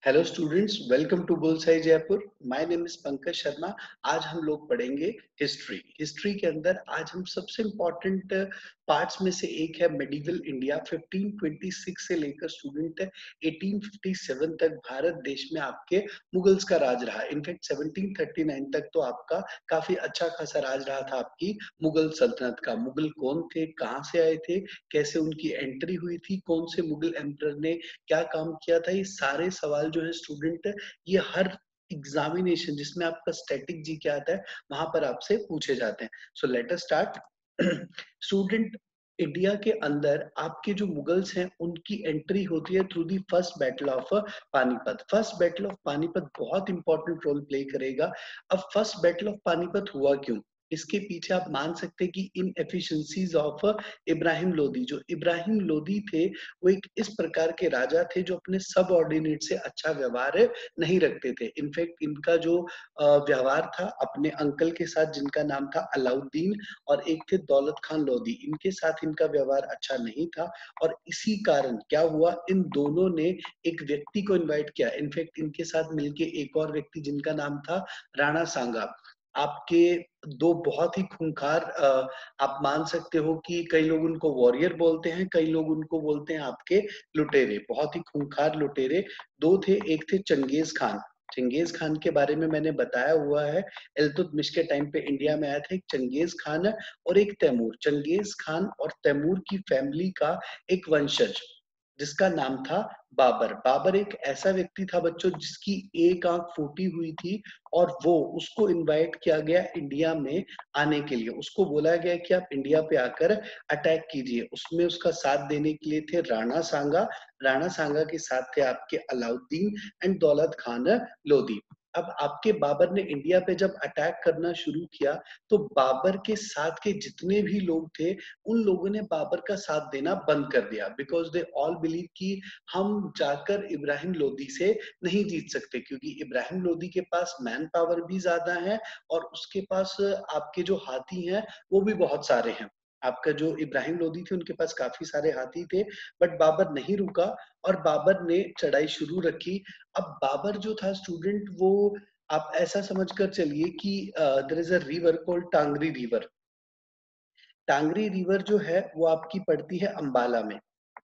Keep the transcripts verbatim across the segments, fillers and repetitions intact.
Hello students, welcome to Bullseye Jaipur. My name is Pankaj Sharma. आज हम लोग पढ़ेंगे हिस्ट्री। हिस्ट्री के अंदर आज हम सबसे इम्पोर्टेंट पार्ट्स में से एक है medieval India. Fifteen twenty six से लेकर स्टूडेंट एटीन फिफ्टी सेवन तक भारत देश में आपके मुगल्स का राज रहा। इनफैक्ट सेवनटीन थर्टी नाइन तक तो आपका काफी अच्छा खासा राज रहा था आपकी मुगल सल्तनत का। मुगल कौन थे, कहाँ से आए थे, कैसे उनकी एंट्री हुई थी, कौन से मुगल एम्परर ने क्या काम किया था, ये सारे सवाल जो है स्टूडेंट ये हर एग्जामिनेशन जिसमें आपका स्टैटिक जी क्या आता है वहां पर आपसे पूछे जाते हैं। So let us start. Student, India के अंदर आपके जो मुगल्स हैं उनकी एंट्री होती है through the first battle of Panipat. First battle of Panipat बहुत इंपॉर्टेंट रोल प्ले करेगा। अब फर्स्ट बैटल ऑफ पानीपत हुआ क्यों, इसके पीछे आप मान सकते हैं कि इन एफिशिएंसीज ऑफ इब्राहिम लोदी। जो इब्राहिम लोदी थे वो एक इस प्रकार के राजा थे जो अपने सब ऑर्डिनेट से अच्छा व्यवहार नहीं रखते थे। इनफैक्ट इनका जो व्यवहार था अपने अंकल के साथ जिनका नाम था अलाउद्दीन और एक थे दौलत खान लोदी, इनके साथ इनका व्यवहार अच्छा नहीं था। और इसी कारण क्या हुआ, इन दोनों ने एक व्यक्ति को इनवाइट किया। इनफैक्ट इनके साथ मिलके एक और व्यक्ति जिनका नाम था राणा सांगा। आपके दो बहुत ही खूंखार, आप मान सकते हो कि कई लोग उनको वॉरियर बोलते हैं, कई लोग उनको बोलते हैं आपके लुटेरे, बहुत ही खूंखार लुटेरे दो थे। एक थे चंगेज खान। चंगेज खान के बारे में मैंने बताया हुआ है, इल्तुतमिश के टाइम पे इंडिया में आया था एक चंगेज खान और एक तैमूर। चंगेज खान और तैमूर की फैमिली का एक वंशज जिसका नाम था बाबर। बाबर एक ऐसा व्यक्ति था बच्चों जिसकी एक आंख फूटी हुई थी और वो उसको इनवाइट किया गया इंडिया में आने के लिए। उसको बोला गया कि आप इंडिया पे आकर अटैक कीजिए। उसमें उसका साथ देने के लिए थे राणा सांगा। राणा सांगा के साथ थे आपके अलाउद्दीन एंड दौलत खान लोदी। अब आपके बाबर ने इंडिया पे जब अटैक करना शुरू किया तो बाबर के साथ के जितने भी लोग थे उन लोगों ने बाबर का साथ देना बंद कर दिया, बिकॉज दे ऑल बिलीव कि हम जाकर इब्राहिम लोदी से नहीं जीत सकते, क्योंकि इब्राहिम लोदी के पास मैन पावर भी ज्यादा है और उसके पास आपके जो हाथी हैं वो भी बहुत सारे हैं। आपका जो इब्राहिम लोदी थे उनके पास काफी सारे हाथी थे, बट बाबर नहीं रुका और बाबर ने चढ़ाई शुरू रखी। अब बाबर जो था स्टूडेंट, वो आप ऐसा समझकर चलिए कि there is a river called Tangri river. Tangri river जो है वो आपकी पड़ती है अंबाला में,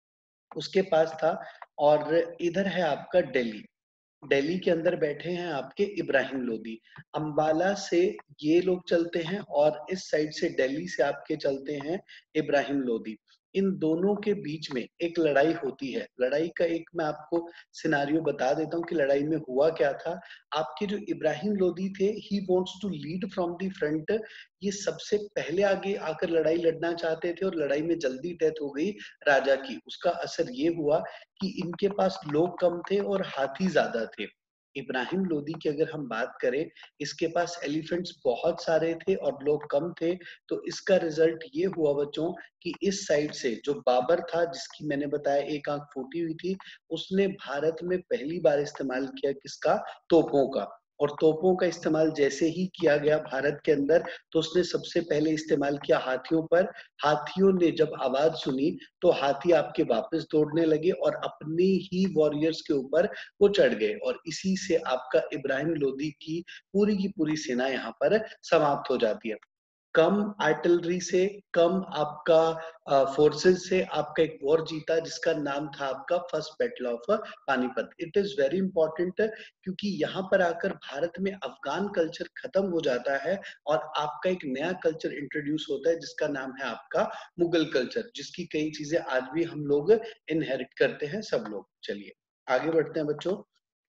उसके पास था। और इधर है आपका दिल्ली। दिल्ली के अंदर बैठे हैं आपके इब्राहिम लोदी। अंबाला से ये लोग चलते हैं और इस साइड से दिल्ली से आपके चलते हैं इब्राहिम लोदी। इन दोनों के बीच में एक लड़ाई होती है। लड़ाई का एक मैं आपको सिनारियो बता देता हूँ कि लड़ाई में हुआ क्या था। आपके जो इब्राहिम लोदी थे, he wants to lead from the front. ये सबसे पहले आगे आकर लड़ाई लड़ना चाहते थे और लड़ाई में जल्दी डेथ हो गई राजा की। उसका असर ये हुआ कि इनके पास लोग कम थे और हाथी ज्यादा थे। इब्राहिम लोदी की अगर हम बात करें, इसके पास एलिफेंट्स बहुत सारे थे और लोग कम थे। तो इसका रिजल्ट ये हुआ बच्चों कि इस साइड से जो बाबर था, जिसकी मैंने बताया एक आंख फूटी हुई थी, उसने भारत में पहली बार इस्तेमाल किया किसका, तोपों का। और तोपों का इस्तेमाल जैसे ही किया गया भारत के अंदर, तो उसने सबसे पहले इस्तेमाल किया हाथियों पर। हाथियों ने जब आवाज सुनी तो हाथी आपके वापस दौड़ने लगे और अपने ही वॉरियर्स के ऊपर वो चढ़ गए और इसी से आपका इब्राहिम लोदी की पूरी की पूरी सेना यहाँ पर समाप्त हो जाती है। कम आर्टिलरी से, कम आपका फोर्सेस से आपका एक वॉर जीता जिसका नाम था आपका first battle of Panipat. It is very important क्योंकि यहाँ पर आकर भारत में अफगान कल्चर खत्म हो जाता है और आपका एक नया कल्चर इंट्रोड्यूस होता है जिसका नाम है आपका मुगल कल्चर, जिसकी कई चीजें आज भी हम लोग इनहेरिट करते हैं सब लोग। चलिए आगे बढ़ते हैं बच्चों।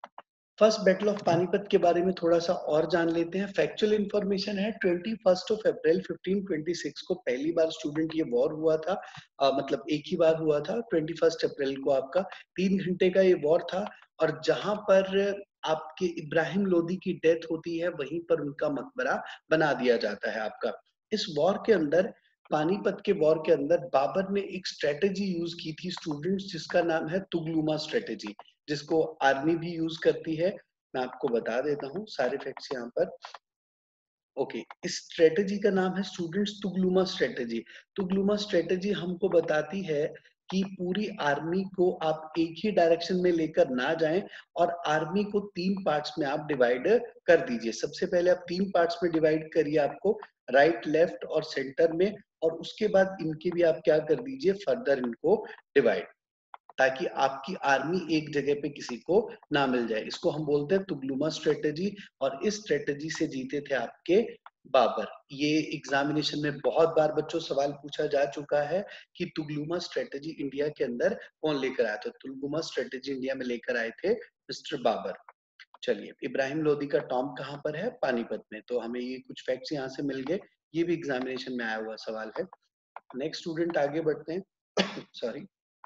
फर्स्ट बैटल ऑफ पानीपत के बारे में थोड़ा सा और जान लेते हैं। फैक्चुअल इंफॉर्मेशन है twenty first of April fifteen twenty six को पहली बार स्टूडेंट ये वॉर हुआ था। आ, मतलब एक ही बार हुआ था, ट्वेंटी फर्स्ट अप्रैल को आपका तीन घंटे का ये वॉर था। और जहां पर आपके इब्राहिम लोदी की डेथ होती है वहीं पर उनका मकबरा बना दिया जाता है आपका। इस वॉर के अंदर, पानीपत के वॉर के अंदर बाबर ने एक स्ट्रेटेजी यूज की थी स्टूडेंट्स जिसका नाम है तुगलुमा स्ट्रेटेजी, जिसको आर्मी भी यूज करती है। मैं आपको बता देता हूँ सारे फैक्ट्स यहाँ पर। ओके, इस स्ट्रेटेजी का नाम है students Tulughma strategy. Tulughma strategy हमको बताती है कि पूरी आर्मी को आप एक ही डायरेक्शन में लेकर ना जाएं और आर्मी को तीन पार्ट्स में आप डिवाइड कर दीजिए। सबसे पहले आप तीन पार्ट्स में डिवाइड करिए, आपको राइट, लेफ्ट और सेंटर में, और उसके बाद इनके भी आप क्या कर दीजिए, फर्दर इनको डिवाइड, ताकि आपकी आर्मी एक जगह पे किसी को ना मिल जाए। इसको हम बोलते हैं तुगलुमा स्ट्रेटेजी, और इस स्ट्रेटेजी से जीते थे आपके बाबर। ये एग्जामिनेशन में बहुत बार बच्चों सवाल पूछा जा चुका है कि तुगलुमा स्ट्रेटेजी इंडिया के अंदर कौन लेकर आया था। तुगलुमा स्ट्रेटेजी इंडिया में लेकर आए थे मिस्टर बाबर। चलिए, इब्राहिम लोदी का टॉम्ब कहाँ पर है, पानीपत में। तो हमें ये कुछ फैक्ट्स यहाँ से मिल गए, ये भी एग्जामिनेशन में आया हुआ सवाल है। नेक्स्ट स्टूडेंट आगे बढ़ते हैं। सॉरी,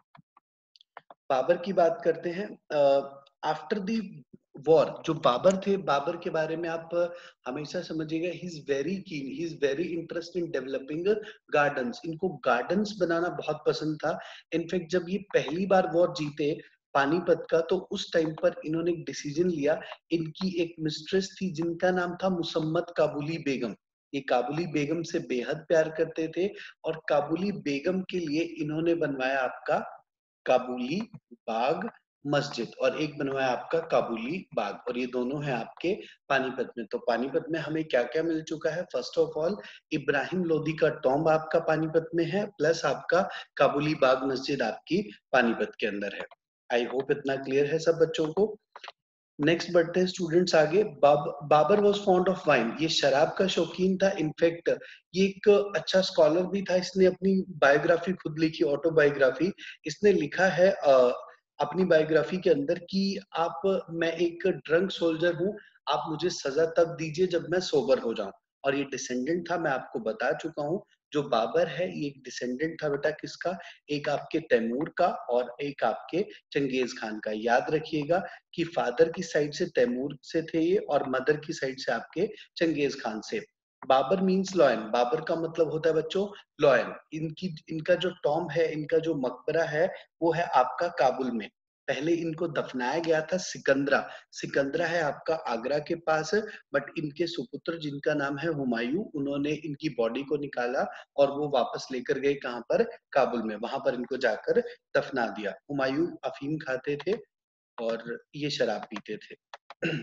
बाबर की बात करते हैं। आफ्टर दी वॉर जो बाबर थे, बाबर के बारे में आप हमेशा समझिएगा, ही is very keen, he is very interest in developing gardens. इनको गार्डन्स बनाना बहुत पसंद था। इनफैक्ट जब ये पहली बार वॉर जीते पानीपत का, तो उस टाइम पर इन्होंने एक डिसीजन लिया। इनकी एक मिस्ट्रेस थी जिनका नाम था मुसम्मत काबुली बेगम। ये काबुली बेगम से बेहद प्यार करते थे, और काबुली बेगम के लिए इन्होंने बनवाया आपका काबुली बाग मस्जिद, और एक बनवाया आपका काबुली बाग, और ये दोनों हैं आपके पानीपत में। तो पानीपत में हमें क्या क्या मिल चुका है, first of all Ibrahim Lodi का टॉम्ब आपका पानीपत में है, प्लस आपका काबुली बाग मस्जिद आपकी पानीपत के अंदर है। आई होप इतना क्लियर है सब बच्चों को। नेक्स्ट बढ़ते हैं स्टूडेंट्स आगे। बाब, Babur was fond of wine, ये शराब का शौकीन था। इनफैक्ट ये एक अच्छा स्कॉलर भी था। इसने अपनी बायोग्राफी खुद लिखी, ऑटोबायोग्राफी। इसने लिखा है अ, अपनी बायोग्राफी के अंदर कि आप, मैं एक ड्रंक सोल्जर हूँ, आप मुझे सजा तब दीजिए जब मैं सोबर हो जाऊं। और ये डिसेंडेंट था, मैं आपको बता चुका हूँ। जो बाबर है ये एक डिसेंडेंट था बेटा किसका, एक आपके तैमूर का और एक आपके चंगेज खान का। याद रखिएगा कि फादर की साइड से तैमूर से थे ये, और मदर की साइड से आपके चंगेज खान से। बाबर मीन्स लॉयन, बाबर का मतलब होता है बच्चों लॉयन। इनकी इनका जो टॉम्ब है, इनका जो मकबरा है, वो है आपका काबुल में। पहले इनको दफनाया गया था सिकंदरा, सिकंदरा है आपका आगरा के पास। बट इनके सुपुत्र जिनका नाम है हुमायूं, उन्होंने इनकी बॉडी को निकाला और वो वापस लेकर गए कहाँ पर, काबुल में। वहां पर इनको जाकर दफना दिया। हुमायूं अफीम खाते थे और ये शराब पीते थे।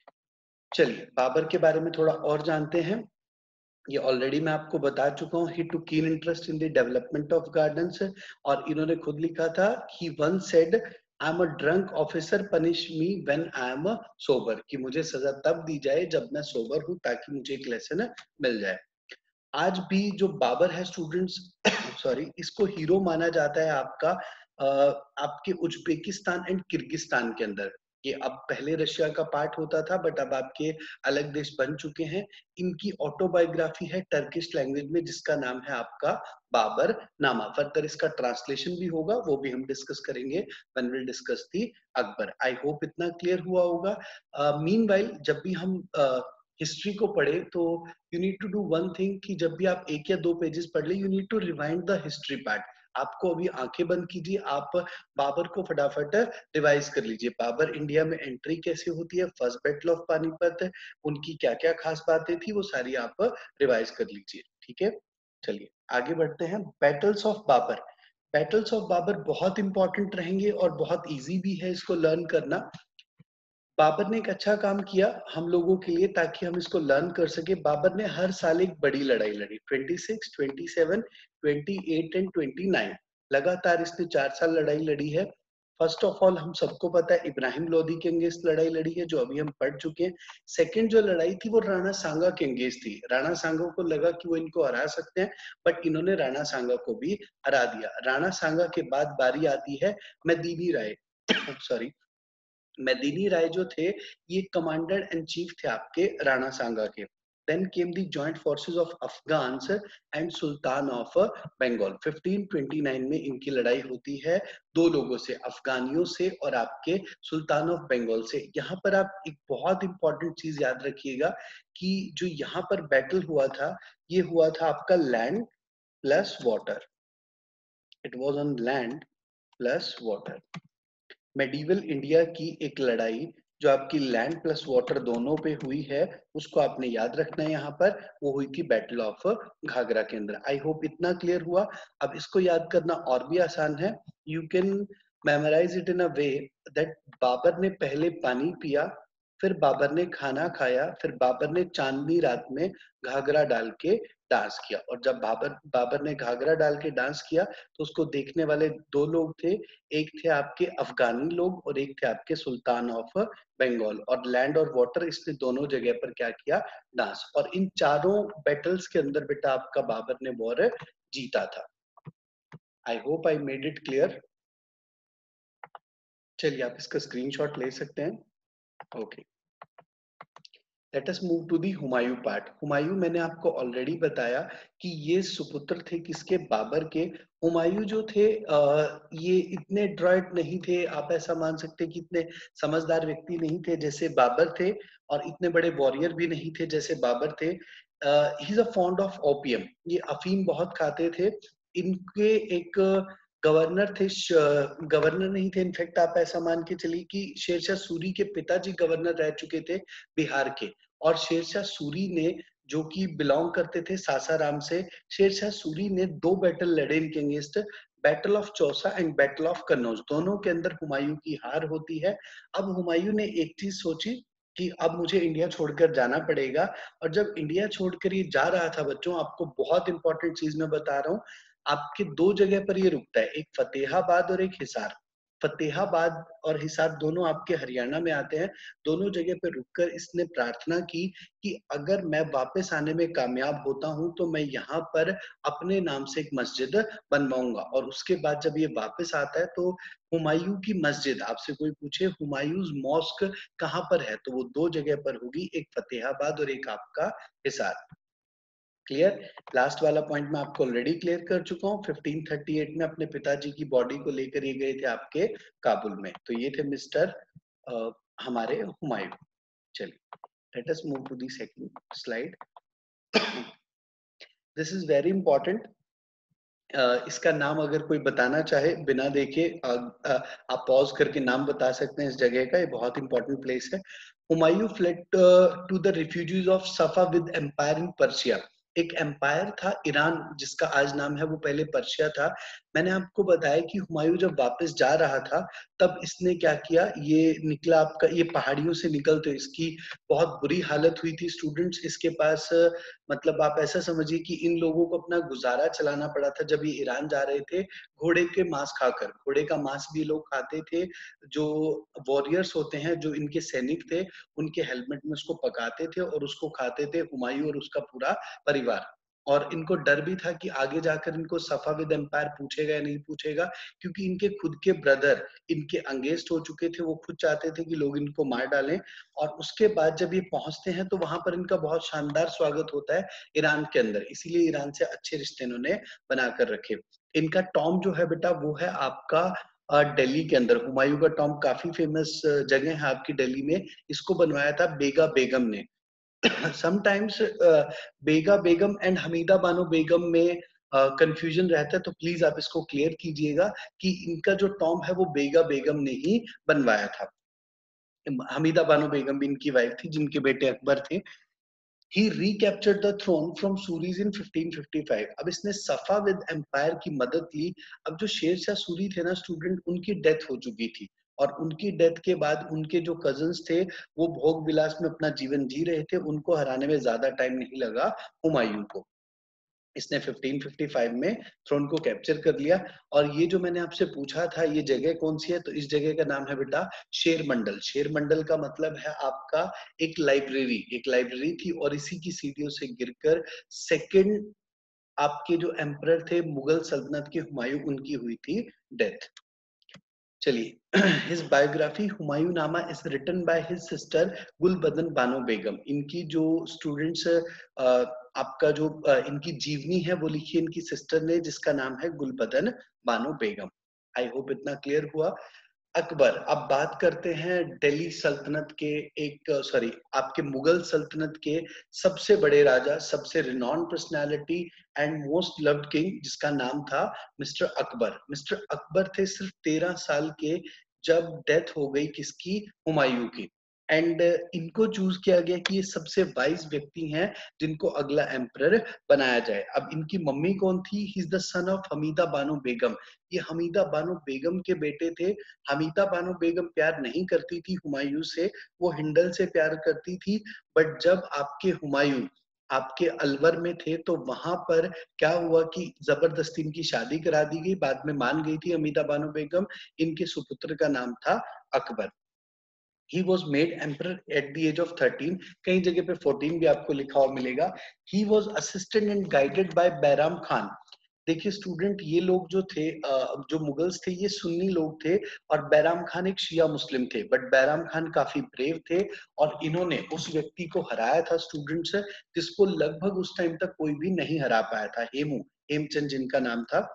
चलिए, बाबर के बारे में थोड़ा और जानते हैं। ये ऑलरेडी मैं आपको बता चुका हूँ, he took keen interest in the development of gardens. और इन्होंने खुद लिखा था, he once said, I am a drunk officer, punish me when I am sober, कि मुझे सजा तब दी जाए जब मैं सोबर हूँ, ताकि मुझे एक लेसन मिल जाए। आज भी जो बाबर है स्टूडेंट्स, सॉरी, इसको हीरो माना जाता है आपका अ, आपके उज्बेकिस्तान एंड किर्गिस्तान के अंदर। ये अब पहले रशिया का पार्ट होता था, बट अब आपके अलग देश बन चुके हैं। इनकी ऑटोबायोग्राफी है टर्किश लैंग्वेज में, जिसका नाम है आपका बाबर नामा। फर्दर इसका ट्रांसलेशन भी होगा, वो भी हम डिस्कस करेंगे when we discuss the Akbar. I hope इतना क्लियर हुआ होगा। मीनवाइल जब भी हम हिस्ट्री को पढ़े, तो you need to do one thing, कि जब भी आप एक या दो पेजेस पढ़ ले, you need to rewind the history part. आपको अभी आंखें बंद कीजिए, आप बाबर को फटाफट रिवाइज कर लीजिए। बाबर इंडिया में एंट्री कैसे होती है, फर्स्ट बैटल ऑफ पानीपत, उनकी क्या क्या खास बातें थी, वो सारी आप रिवाइज कर लीजिए। ठीक है, चलिए आगे बढ़ते हैं। Battles of Babur, battles of Babur बहुत इंपॉर्टेंट रहेंगे और बहुत इजी भी है इसको लर्न करना। बाबर ने एक अच्छा काम किया हम लोगों के लिए, ताकि हम इसको लर्न कर सके। बाबर ने हर साल एक बड़ी लड़ाई लड़ी, छब्बीस, सत्ताईस, अट्ठाईस एंड उनतीस। लगातार इसने चार साल लड़ाई लड़ी है। फर्स्ट ऑफ ऑल हम सबको पता है इब्राहिम लोदी के अंगेंस्ट लड़ाई लड़ी है, जो अभी हम पढ़ चुके हैं। सेकंड जो लड़ाई थी वो राणा सांगा के अंगेंस्ट थी। राणा सांगा को लगा कि वो इनको हरा सकते हैं, बट इन्होंने राणा सांगा को भी हरा दिया। राणा सांगा के बाद बारी आती है मेदिनी राय, सॉरी, मेदिनी राय जो थे, ये कमांडर इन चीफ थे आपके राणा सांगा के। Then came the joint forces of Afghans and sultan of Bengal. Fifteen twenty nine में इनकी लड़ाई होती है दो लोगों से, अफगानियों से और आपके सुल्तान ऑफ बंगाल से। यहाँ पर आप एक बहुत इंपॉर्टेंट चीज याद रखिएगा, कि जो यहाँ पर बैटल हुआ था, ये हुआ था आपका land plus water. It was on land plus water. Medieval India की एक लड़ाई जो आपकी लैंड प्लस वाटर दोनों पे हुई है, उसको आपने याद रखना है। यहाँ पर वो हुई थी बैटल ऑफ घाघरा के अंदर। आई होप इतना क्लियर हुआ। अब इसको याद करना और भी आसान है। You can memorise it in a way that Babur ने पहले पानी पिया, फिर बाबर ने खाना खाया, फिर बाबर ने चांदनी रात में घाघरा डाल के डांस किया। और जब बाबर बाबर ने घाघरा डाल के डांस किया तो उसको देखने वाले दो लोग थे। एक थे आपके अफगानी लोग और एक थे आपके सुल्तान ऑफ बंगाल। और लैंड और वाटर इसने दोनों जगह पर क्या किया, डांस। और इन चारों बैटल्स के अंदर बेटा आपका बाबर ने वॉर जीता था। I hope I made it clear. चलिए आप इसका स्क्रीनशॉट ले सकते हैं। Okay, let us move to the Humayun part. Humayun मैंने आपको ऑलरेडी बताया कि ये सुपुत्र थे किसके, बाबर के। हुमायूं जो थे आ, ये इतने ड्रॉइट नहीं थे, आप ऐसा मान सकते कि इतने समझदार व्यक्ति नहीं थे जैसे बाबर थे, और इतने बड़े वॉरियर भी नहीं थे जैसे बाबर थे। He is a fond of opium, ये अफीम बहुत खाते थे। इनके एक गवर्नर थे, गवर्नर नहीं थे, इनफैक्ट आप ऐसा मान के चलिए कि शेरशाह सूरी के पिताजी गवर्नर रह चुके थे बिहार के। और शेरशाह सूरी ने, जो कि बिलोंग करते थे सासाराम से, शेरशाह सूरी ने दो बैटल लड़े इनके against, battle of Chausa and battle of Kannauj. दोनों के अंदर हुमायूं की हार होती है। अब हुमायूं ने एक चीज सोची कि अब मुझे इंडिया छोड़कर जाना पड़ेगा। और जब इंडिया छोड़कर ये जा रहा था बच्चों, आपको बहुत इंपॉर्टेंट चीज मैं बता रहा हूँ, आपके दो जगह पर ये रुकता है, एक फतेहाबाद और एक हिसार। फतेहाबाद और हिसार दोनों आपके हरियाणा में आते हैं। दोनों जगह पे रुककर इसने प्रार्थना की कि अगर मैं वापस आने में कामयाब होता हूं तो मैं यहाँ पर अपने नाम से एक मस्जिद बनवाऊंगा। और उसके बाद जब ये वापस आता है तो हुमायूं की मस्जिद, आपसे कोई पूछे हुमायूंस मॉस्क कहाँ पर है, तो वो दो जगह पर होगी, एक फतेहाबाद और एक आपका हिसार। क्लियर? लास्ट वाला पॉइंट मैं आपको ऑलरेडी क्लियर कर चुका हूँ। फिफ्टीन थर्टी एट में अपने पिताजी की बॉडी को लेकर ये गए थे आपके काबुल में। तो ये थे मिस्टर uh, हमारे हुमायूं। चलिए, let us move to the second slide. This is very important. इसका नाम अगर कोई बताना चाहे बिना देखे, uh, uh, आप पॉज करके नाम बता सकते हैं इस जगह का, ये बहुत इंपॉर्टेंट प्लेस है। Humayun fled to the refugees of Safa with empire in Persia. एक एम्पायर था ईरान जिसका आज नाम है, वो पहले पर्शिया था। मैंने आपको बताया कि हुमायूं जब वापस जा रहा था तब इसने क्या किया, ये निकला आपका, ये पहाड़ियों से निकलते इसकी बहुत बुरी हालत हुई थी। स्टूडेंट्स इसके पास, मतलब आप ऐसा समझिए कि इन लोगों को अपना गुजारा चलाना पड़ा था जब ये ईरान जा रहे थे, घोड़े के मांस खाकर। घोड़े का मांस भी लोग खाते थे। जो वॉरियर्स होते हैं, जो इनके सैनिक थे, उनके हेलमेट में उसको पकाते थे और उसको खाते थे हुमायूं और उसका पूरा परिवार। और इनको डर भी था कि आगे जाकर इनको सफा विद एम्पायर पूछेगा या नहीं पूछेगा, क्योंकि इनके खुद के ब्रदर इनके अंगेस्ट हो चुके थे। वो खुद चाहते थे कि लोग इनको मार डालें। और उसके बाद जब ये पहुंचते हैं तो वहां पर इनका बहुत शानदार स्वागत होता है ईरान के अंदर, इसीलिए ईरान से अच्छे रिश्ते इन्होंने बनाकर रखे। इनका टॉम जो है बेटा वो है आपका दिल्ली के अंदर। हुमायूं का टॉम काफी फेमस जगह है आपकी दिल्ली में। इसको बनवाया था बेगा बेगम ने। समटाइम्स बेगा बेगम एंड हमीदा बानो बेगम में कंफ्यूजन uh, रहता है, तो प्लीज आप इसको क्लियर कीजिएगा कि इनका जो टॉम है वो बेगा बेगम ने ही बनवाया था। हमीदा बानो बेगम भी इनकी वाइफ थी जिनके बेटे अकबर थे। He recaptured the throne from Suris in fifteen fifty five. अब इसने सफा विद एम्पायर की मदद ली। अब जो शेरशाह सूरी थे ना स्टूडेंट, उनकी डेथ हो चुकी थी। और उनकी डेथ के बाद उनके जो कजन्स थे वो भोग विलास में अपना जीवन जी रहे थे। उनको हराने में ज्यादा टाइम नहीं लगा हुमायूं को। इसने फिफ्टीन फिफ्टी फाइव में थ्रोन को कैप्चर कर लिया। और ये जो मैंने आपसे पूछा था ये जगह कौन सी है, तो इस जगह का नाम है बेटा शेर मंडल। शेर मंडल का मतलब है आपका एक लाइब्रेरी। एक लाइब्रेरी थी और इसी की सीढ़ियों से गिरकर सेकंड आपके जो एम्परर थे मुगल सल्तनत के हुमायूं, उनकी हुई थी डेथ। चलिए, his biography Humayun nama is written by his sister Gulbadan Bano Begum. इनकी जो स्टूडेंट्स आपका जो इनकी जीवनी है वो लिखी इनकी सिस्टर ने, जिसका नाम है गुलबदन बानो बेगम। आई होप इतना क्लियर हुआ। अकबर, अब बात करते हैं दिल्ली सल्तनत के एक, सॉरी आपके मुगल सल्तनत के सबसे बड़े राजा, सबसे renowned personality and most loved king, जिसका नाम था मिस्टर अकबर। मिस्टर अकबर थे सिर्फ तेरह साल के जब डेथ हो गई किसकी, हुमायूं की। एंड इनको चूज किया गया कि ये सबसे वाइज व्यक्ति हैं जिनको अगला एम्परर बनाया जाए। अब इनकी मम्मी कौन थी? He is the son of Hamida Bano Begum. ये हमीदा बानो बेगम के बेटे थे। हमीदा बानो बेगम प्यार नहीं करती थी हुमायूं से, वो हिंडल से प्यार करती थी। बट जब आपके हुमायूं आपके अलवर में थे तो वहां पर क्या हुआ कि जबरदस्ती इनकी शादी करा दी गई। बाद में मान गई थी हमीदा बानो बेगम। इनके सुपुत्र का नाम था Akbar. He was made emperor at the age of thirteen. कई जगह पे फोर्टीन भी आपको लिखा हुआ मिलेगा। He was assisted and guided by Bairam Khan. देखिए स्टूडेंट, ये लोग जो थे जो मुगल्स थे ये सुन्नी लोग थे और बैराम खान एक शिया मुस्लिम थे। बट बैराम खान काफी ब्रेव थे और इन्होंने उस व्यक्ति को हराया था स्टूडेंट्स, जिसको लगभग उस टाइम तक कोई भी नहीं हरा पाया था। हेमू हेमचंद जिनका नाम था।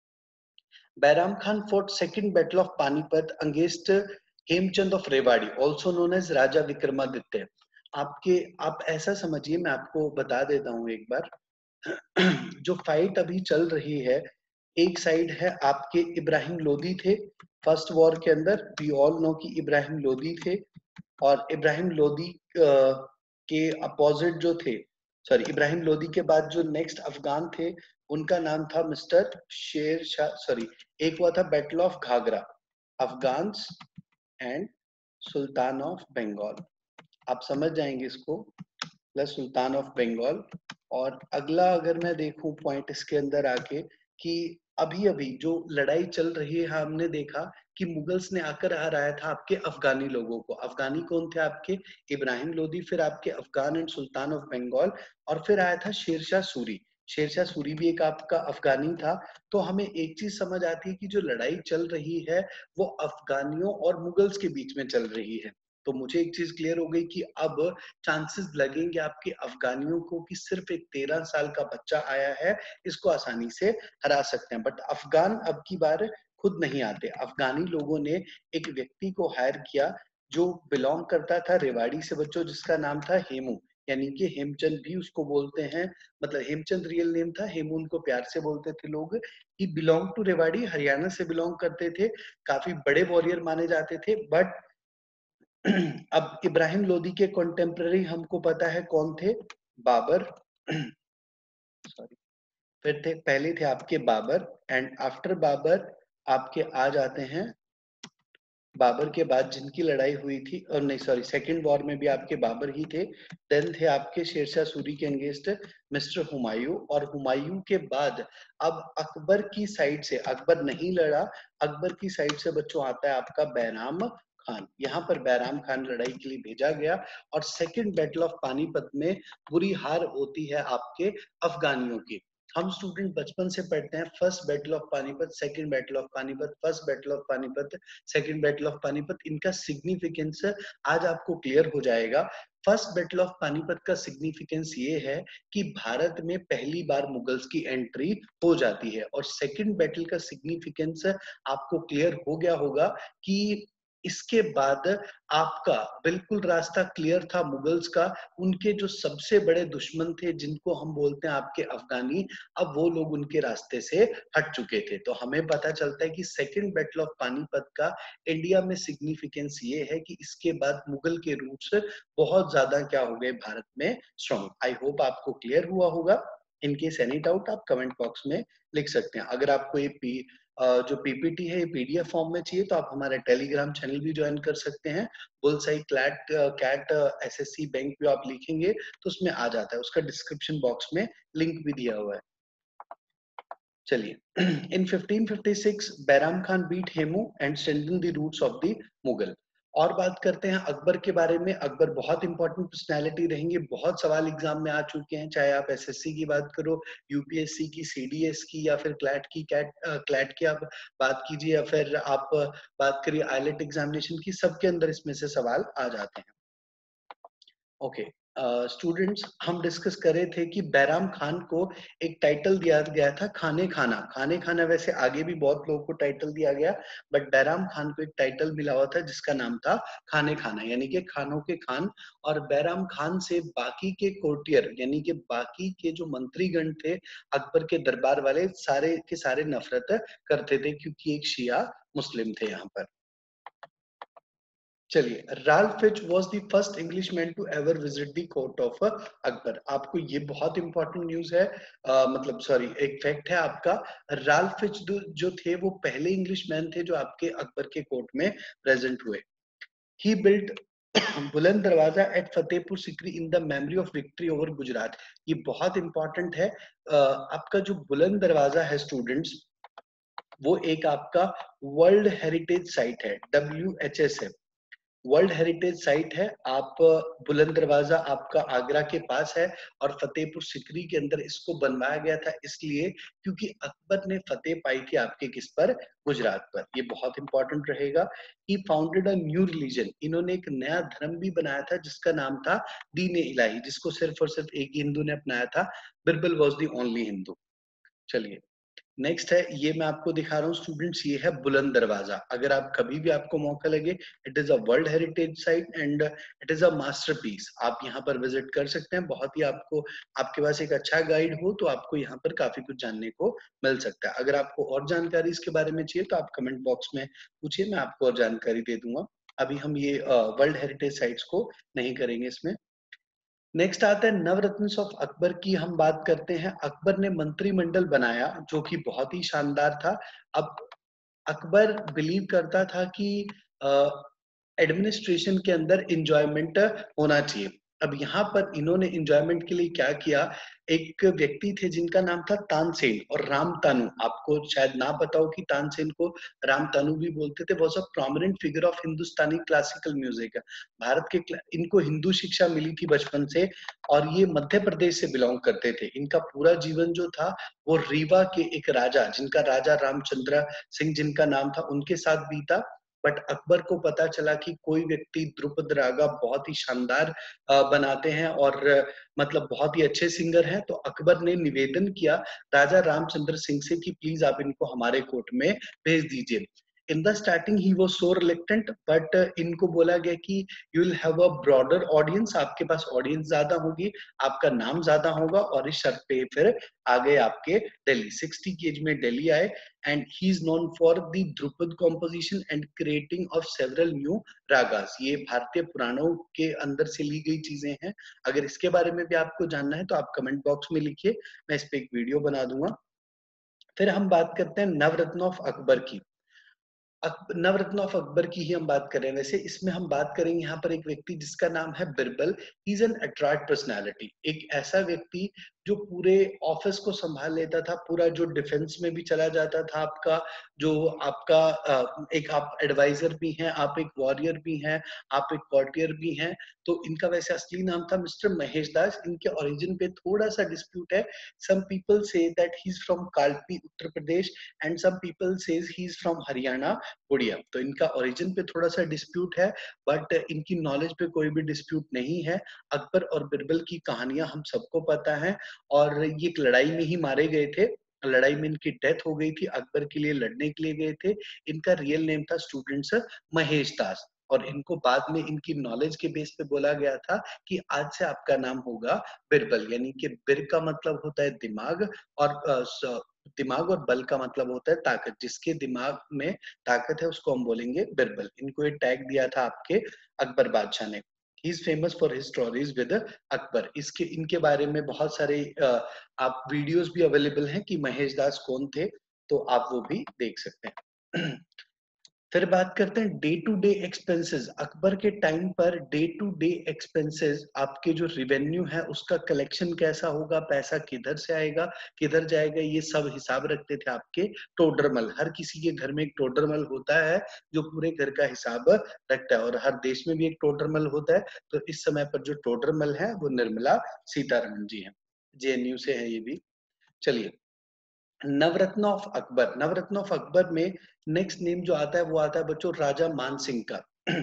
Bairam Khan fought second battle of Panipat against Hemchand of Rewari, also known as Raja Vikramaditya. आपके आप ऐसा समझिए, मैं आपको बता देता हूँ एक बार। जो फाइट अभी चल रही है, एक साइड है आपके इब्राहिम लोदी थे फर्स्ट वॉर के अंदर। वी ऑल नो कि इब्राहिम लोदी थे और इब्राहिम लोदी के अपोजिट जो थे, सॉरी इब्राहिम लोदी के बाद जो नेक्स्ट अफगान थे उनका नाम था मिस्टर शेर शाह, सॉरी एक हुआ था battle of Ghaghra, Afghans and sultan of Bengal. आप समझ जाएंगे इसको, प्लस सुल्तान ऑफ बंगाल। और अगला अगर मैं देखूं पॉइंट इसके अंदर आके कि अभी अभी जो लड़ाई चल रही है, हमने देखा कि मुगल्स ने आकर हराया था आपके अफगानी लोगों को। अफगानी कौन थे आपके? इब्राहिम लोदी, फिर आपके Afghan and sultan of Bengal, और फिर आया था शेरशाह सूरी। शेरशाह सूरी भी एक आपका अफगानी था। तो हमें एक चीज समझ आती है कि जो लड़ाई चल रही है वो अफगानियों और मुगल्स के बीच में चल रही है। तो मुझे एक चीज क्लियर हो गई कि अब चांसेस लगेंगे आपके अफगानियों को कि सिर्फ एक तेरह साल का बच्चा आया है, इसको आसानी से हरा सकते हैं। बट अफगान अब की बार खुद नहीं आते। अफगानी लोगों ने एक व्यक्ति को हायर किया जो बिलोंग करता था रेवाड़ी से बच्चों, जिसका नाम था हेमू, यानी कि हेमचंद भी उसको बोलते हैं। मतलब हेमचंद रियल नेम था, हेमू उनको प्यार से बोलते थे लोग। He belong to Rewari, Haryana से बिलोंग करते थे, काफी बड़े वॉरियर माने जाते थे। बट अब इब्राहिम लोदी के कंटेम्पररी हमको पता है कौन थे? बाबर। सॉरी, फिर थे पहले थे आपके बाबर, एंड आफ्टर बाबर आपके आ जाते हैं, बाबर के बाद जिनकी लड़ाई हुई थी, और नहीं सॉरी सेकंड वॉर में भी आपके बाबर ही थे। देन थे आपके शेरशाह सूरी के अगेंस्ट मिस्टर हुमायूं, और हुमायूं के बाद अब अकबर की साइड से, अकबर नहीं लड़ा, अकबर की साइड से बच्चों आता है आपका बैराम खान। यहाँ पर बैराम खान लड़ाई के लिए भेजा गया और सेकंड बैटल ऑफ पानीपत में बुरी हार होती है आपके अफगानियों की। हम स्टूडेंट बचपन से पढ़ते हैं first battle of Panipat, second battle of Panipat, first battle of Panipat, second battle of Panipat. इनका सिग्निफिकेंस आज आपको क्लियर हो जाएगा। फर्स्ट बैटल ऑफ पानीपत का सिग्निफिकेंस ये है कि भारत में पहली बार मुगल्स की एंट्री हो जाती है, और सेकंड बैटल का सिग्निफिकेंस आपको क्लियर हो गया होगा कि इसके बाद आपका बिल्कुल रास्ता क्लियर था मुगल्स का। उनके जो सबसे बड़े दुश्मन थे जिनको हम बोलते हैं आपके अफगानी, अब वो लोग उनके रास्ते से हट चुके थे। तो हमें पता चलता है कि सेकंड बैटल ऑफ पानीपत का इंडिया में सिग्निफिकेंस ये है कि इसके बाद मुगल के रूट्स बहुत ज्यादा क्या हो गए भारत में स्ट्रॉन्ग। आई होप आपको क्लियर हुआ होगा। इनकेस एनी डाउट आप कमेंट बॉक्स में लिख सकते हैं। अगर आपको ये पी जो पीपीटी है ये पीडीएफ फॉर्म में चाहिए तो आप हमारे टेलीग्राम चैनल भी ज्वाइन कर सकते हैं। Bullseye CLAT CAT SSC bank पे आप लिखेंगे तो उसमें आ जाता है, उसका डिस्क्रिप्शन बॉक्स में लिंक भी दिया हुआ है। चलिए, in fifteen fifty six Bairam Khan beat Hemu and strengthen the roots of the Mughal. और बात करते हैं अकबर के बारे में। अकबर बहुत इंपॉर्टेंट पर्सनैलिटी रहेंगे, बहुत सवाल एग्जाम में आ चुके हैं, चाहे आप एसएससी की बात करो, यूपीएससी की, सीडीएस की, या फिर क्लैट की, कैट क्लैट की आप बात कीजिए, या फिर आप बात करिए आईलेट एग्जामिनेशन की, सबके अंदर इसमें से सवाल आ जाते हैं। ओके स्टूडेंट्स, हम डिस्कस कर रहे थे कि बैराम खान को एक टाइटल दिया गया था खाने खाना। खाने खाना वैसे आगे भी बहुत लोगों को टाइटल दिया गया, बट बैराम खान को एक टाइटल मिला हुआ था जिसका नाम था खाने खाना, यानी कि खानों के खान। और बैराम खान से बाकी के कोर्टियर यानी कि बाकी के जो मंत्रीगण थे अकबर के दरबार वाले, सारे के सारे नफरत करते थे क्योंकि एक शिया मुस्लिम थे यहाँ पर। चलिए, Ralph Fitch was the first Englishman to ever visit the court of Akbar. आपको ये बहुत इंपॉर्टेंट न्यूज है, अ, मतलब सॉरी एक फैक्ट है आपका। राल्फ फिच जो जो थे वो पहले इंग्लिशमैन थे जो आपके अकबर के कोर्ट में प्रेजेंट हुए। ही built Buland Darwaza at Fatehpur Sikri in the memory of victory over Gujarat. ये बहुत इंपॉर्टेंट है। अ, आपका जो बुलंद दरवाजा है स्टूडेंट्स, वो एक आपका वर्ल्ड हेरिटेज साइट है, डब्ल्यू एच एस है, वर्ल्ड हेरिटेज साइट है। आप बुलंद दरवाजा आपका आगरा के पास है और फतेहपुर सिकरी के अंदर इसको बनवाया गया था इसलिए क्योंकि अकबर ने फतेह पाई थी आपके किस पर, गुजरात पर। ये बहुत इंपॉर्टेंट रहेगा। He founded a new religion, इन्होंने एक नया धर्म भी बनाया था जिसका नाम था दीन इलाही, जिसको सिर्फ और सिर्फ एक हिंदू ने अपनाया था, Birbal was the only Hindu. चलिए, नेक्स्ट है, ये मैं आपको दिखा रहा हूँ स्टूडेंट्स, ये है बुलंद दरवाजा। अगर आप कभी भी आपको मौका लगे, it is a world heritage site and it is a masterpiece. आप यहाँ पर विजिट कर सकते हैं। बहुत ही आपको, आपके पास एक अच्छा गाइड हो तो आपको यहाँ पर काफी कुछ जानने को मिल सकता है। अगर आपको और जानकारी इसके बारे में चाहिए तो आप कमेंट बॉक्स में पूछिए, मैं आपको और जानकारी दे दूंगा। अभी हम ये वर्ल्ड हेरिटेज साइट्स को नहीं करेंगे इसमें। नेक्स्ट आता है नवरत्न ऑफ अकबर की हम बात करते हैं। अकबर ने मंत्रिमंडल बनाया जो कि बहुत ही शानदार था। अब अकबर बिलीव करता था कि एडमिनिस्ट्रेशन के अंदर इंजॉयमेंट होना चाहिए। अब यहाँ पर इन्होंने इंजॉयमेंट के लिए क्या किया, एक व्यक्ति थे जिनका नाम था तानसेन और रामतानु। आपको शायद ना पता हो कि तानसेन को रामतानु भी बोलते थे। Was a prominent figure of Hindustani classical music. Bharat के, इनको हिंदू शिक्षा मिली थी बचपन से और ये मध्य प्रदेश से बिलोंग करते थे। इनका पूरा जीवन जो था वो रीवा के एक राजा, जिनका राजा रामचंद्र सिंह जिनका नाम था, उनके साथ बीता। बट अकबर को पता चला कि कोई व्यक्ति द्रुपद रागा बहुत ही शानदार बनाते हैं और मतलब बहुत ही अच्छे सिंगर हैं, तो अकबर ने निवेदन किया राजा रामचंद्र सिंह से कि प्लीज आप इनको हमारे कोर्ट में भेज दीजिए। In the starting he was so reluctant, but इनको बोला गया कि you will have a broader audience, आपके पास ऑडियंस ज्यादा होगी, आपका नाम ज्यादा होगा, और इस शर्त पे फिर आ गए आपके दिल्ली। सिक्सटी की एज में दिल्ली आए and he is known for the dhrupad composition and creating of several new ragas. ये भारतीय पुराणों के अंदर से ली गई चीजें हैं। अगर इसके बारे में भी आपको जानना है तो आप कमेंट बॉक्स में लिखिए, मैं इस पे एक वीडियो बना दूंगा। फिर हम बात करते हैं नवरत्न ऑफ अकबर की। नवरत्न ऑफ अकबर की ही हम बात कर रहे हैं। वैसे इसमें हम बात करेंगे यहाँ पर एक व्यक्ति जिसका नाम है Birbal. He is an attract personality, एक ऐसा व्यक्ति जो पूरे ऑफिस को संभाल लेता था, पूरा जो डिफेंस में भी चला जाता था आपका, जो आपका एक आप एडवाइजर भी हैं, आप एक वॉरियर भी हैं, आप एक कॉर्टियर भी हैं। तो इनका वैसे असली नाम था मिस्टर महेश दास। इनके ओरिजिन पे थोड़ा सा डिस्प्यूट है। Some people say that he is from Kalpi Uttar Pradesh and some people says he is from Haryana Odia. तो इनका ओरिजिन पे थोड़ा सा डिस्प्यूट है, बट इनकी नॉलेज पे कोई भी डिस्प्यूट नहीं है। अकबर और बिरबल की कहानियां हम सबको पता है और ये एक लड़ाई में ही मारे गए थे। लड़ाई में इनकी डेथ हो गई थी, अकबर के लिए लड़ने के लिए गए थे। इनका रियल नेम था स्टूडेंट्स महेश दास, और इनको बाद में इनकी नॉलेज के बेस पे बोला गया था कि आज से आपका नाम होगा बिरबल, यानी कि बिर का मतलब होता है दिमाग और दिमाग और बल का मतलब होता है ताकत। जिसके दिमाग में ताकत है उसको हम बोलेंगे बिरबल। इनको ये टैग दिया था आपके अकबर बादशाह ने। He is famous for his stories with Akbar. इसके इनके बारे में बहुत सारे आप वीडियोस भी अवेलेबल हैं कि महेश दास कौन थे, तो आप वो भी देख सकते हैं। फिर बात करते हैं day to day expenses. Akbar के time per day to day expenses, आपके जो रिवेन्यू है उसका कलेक्शन कैसा होगा, पैसा किधर से आएगा किधर जाएगा, ये सब हिसाब रखते थे आपके टोडरमल। हर किसी के घर में एक टोडरमल होता है जो पूरे घर का हिसाब रखता है, और हर देश में भी एक टोडरमल होता है। तो इस समय पर जो टोडरमल है वो निर्मला सीतारमन जी है, जे एन यू से है ये भी। चलिए, नवरत्न ऑफ अकबर। नवरत्न ऑफ अकबर में नेक्स्ट नेम जो आता है वो आता है बच्चों राजा मानसिंह का।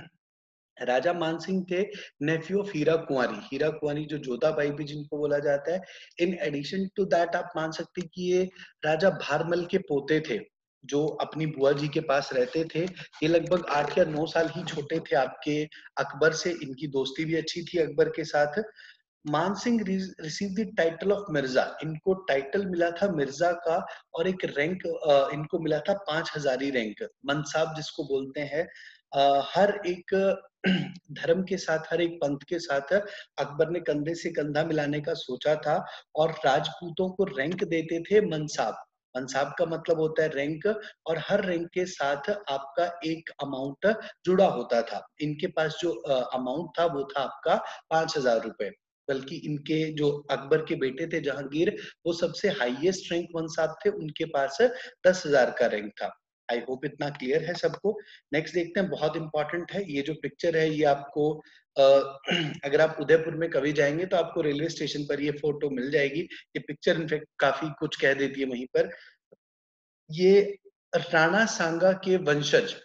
राजा मानसिंह थे नेफ्यू ऑफ हीरा कुंवारी। हीरा कुंवारी जो जोधाबाई भी जिनको बोला जाता है। इन एडिशन टू दैट आप मान सकते हैं कि ये राजा भारमल के पोते थे जो अपनी बुआ जी के पास रहते थे। ये लगभग आठ या नौ साल ही छोटे थे आपके अकबर से। इनकी दोस्ती भी अच्छी थी अकबर के साथ। Mansingh receive the title of Mirza. इनको टाइटल मिला था मिर्जा का, और एक रैंक इनको मिला था पांच हजारी रैंक, मनसाब जिसको बोलते हैं। आ, हर एक धर्म के साथ, हर एक पंथ के साथ अकबर ने कंधे से कंधा मिलाने का सोचा था और राजपूतों को रैंक देते थे मनसाब। मनसाब का मतलब होता है रैंक, और हर रैंक के साथ आपका एक अमाउंट जुड़ा होता था। इनके पास जो अमाउंट था वो था आपका पांच हजार रुपए, बल्कि इनके जो अकबर के बेटे थे जहांगीर, वो सबसे हाईएस्ट रैंक मनसाब थे, उनके पास दस हजार का रैंक था। आई होप इतना क्लियर है सबको। नेक्स्ट देखते हैं, बहुत इंपॉर्टेंट है ये जो पिक्चर है, ये आपको आ, अगर आप उदयपुर में कभी जाएंगे तो आपको रेलवे स्टेशन पर ये फोटो मिल जाएगी। ये पिक्चर इनफेक्ट काफी कुछ कह देती है वहीं पर। ये राणा सांगा के वंशज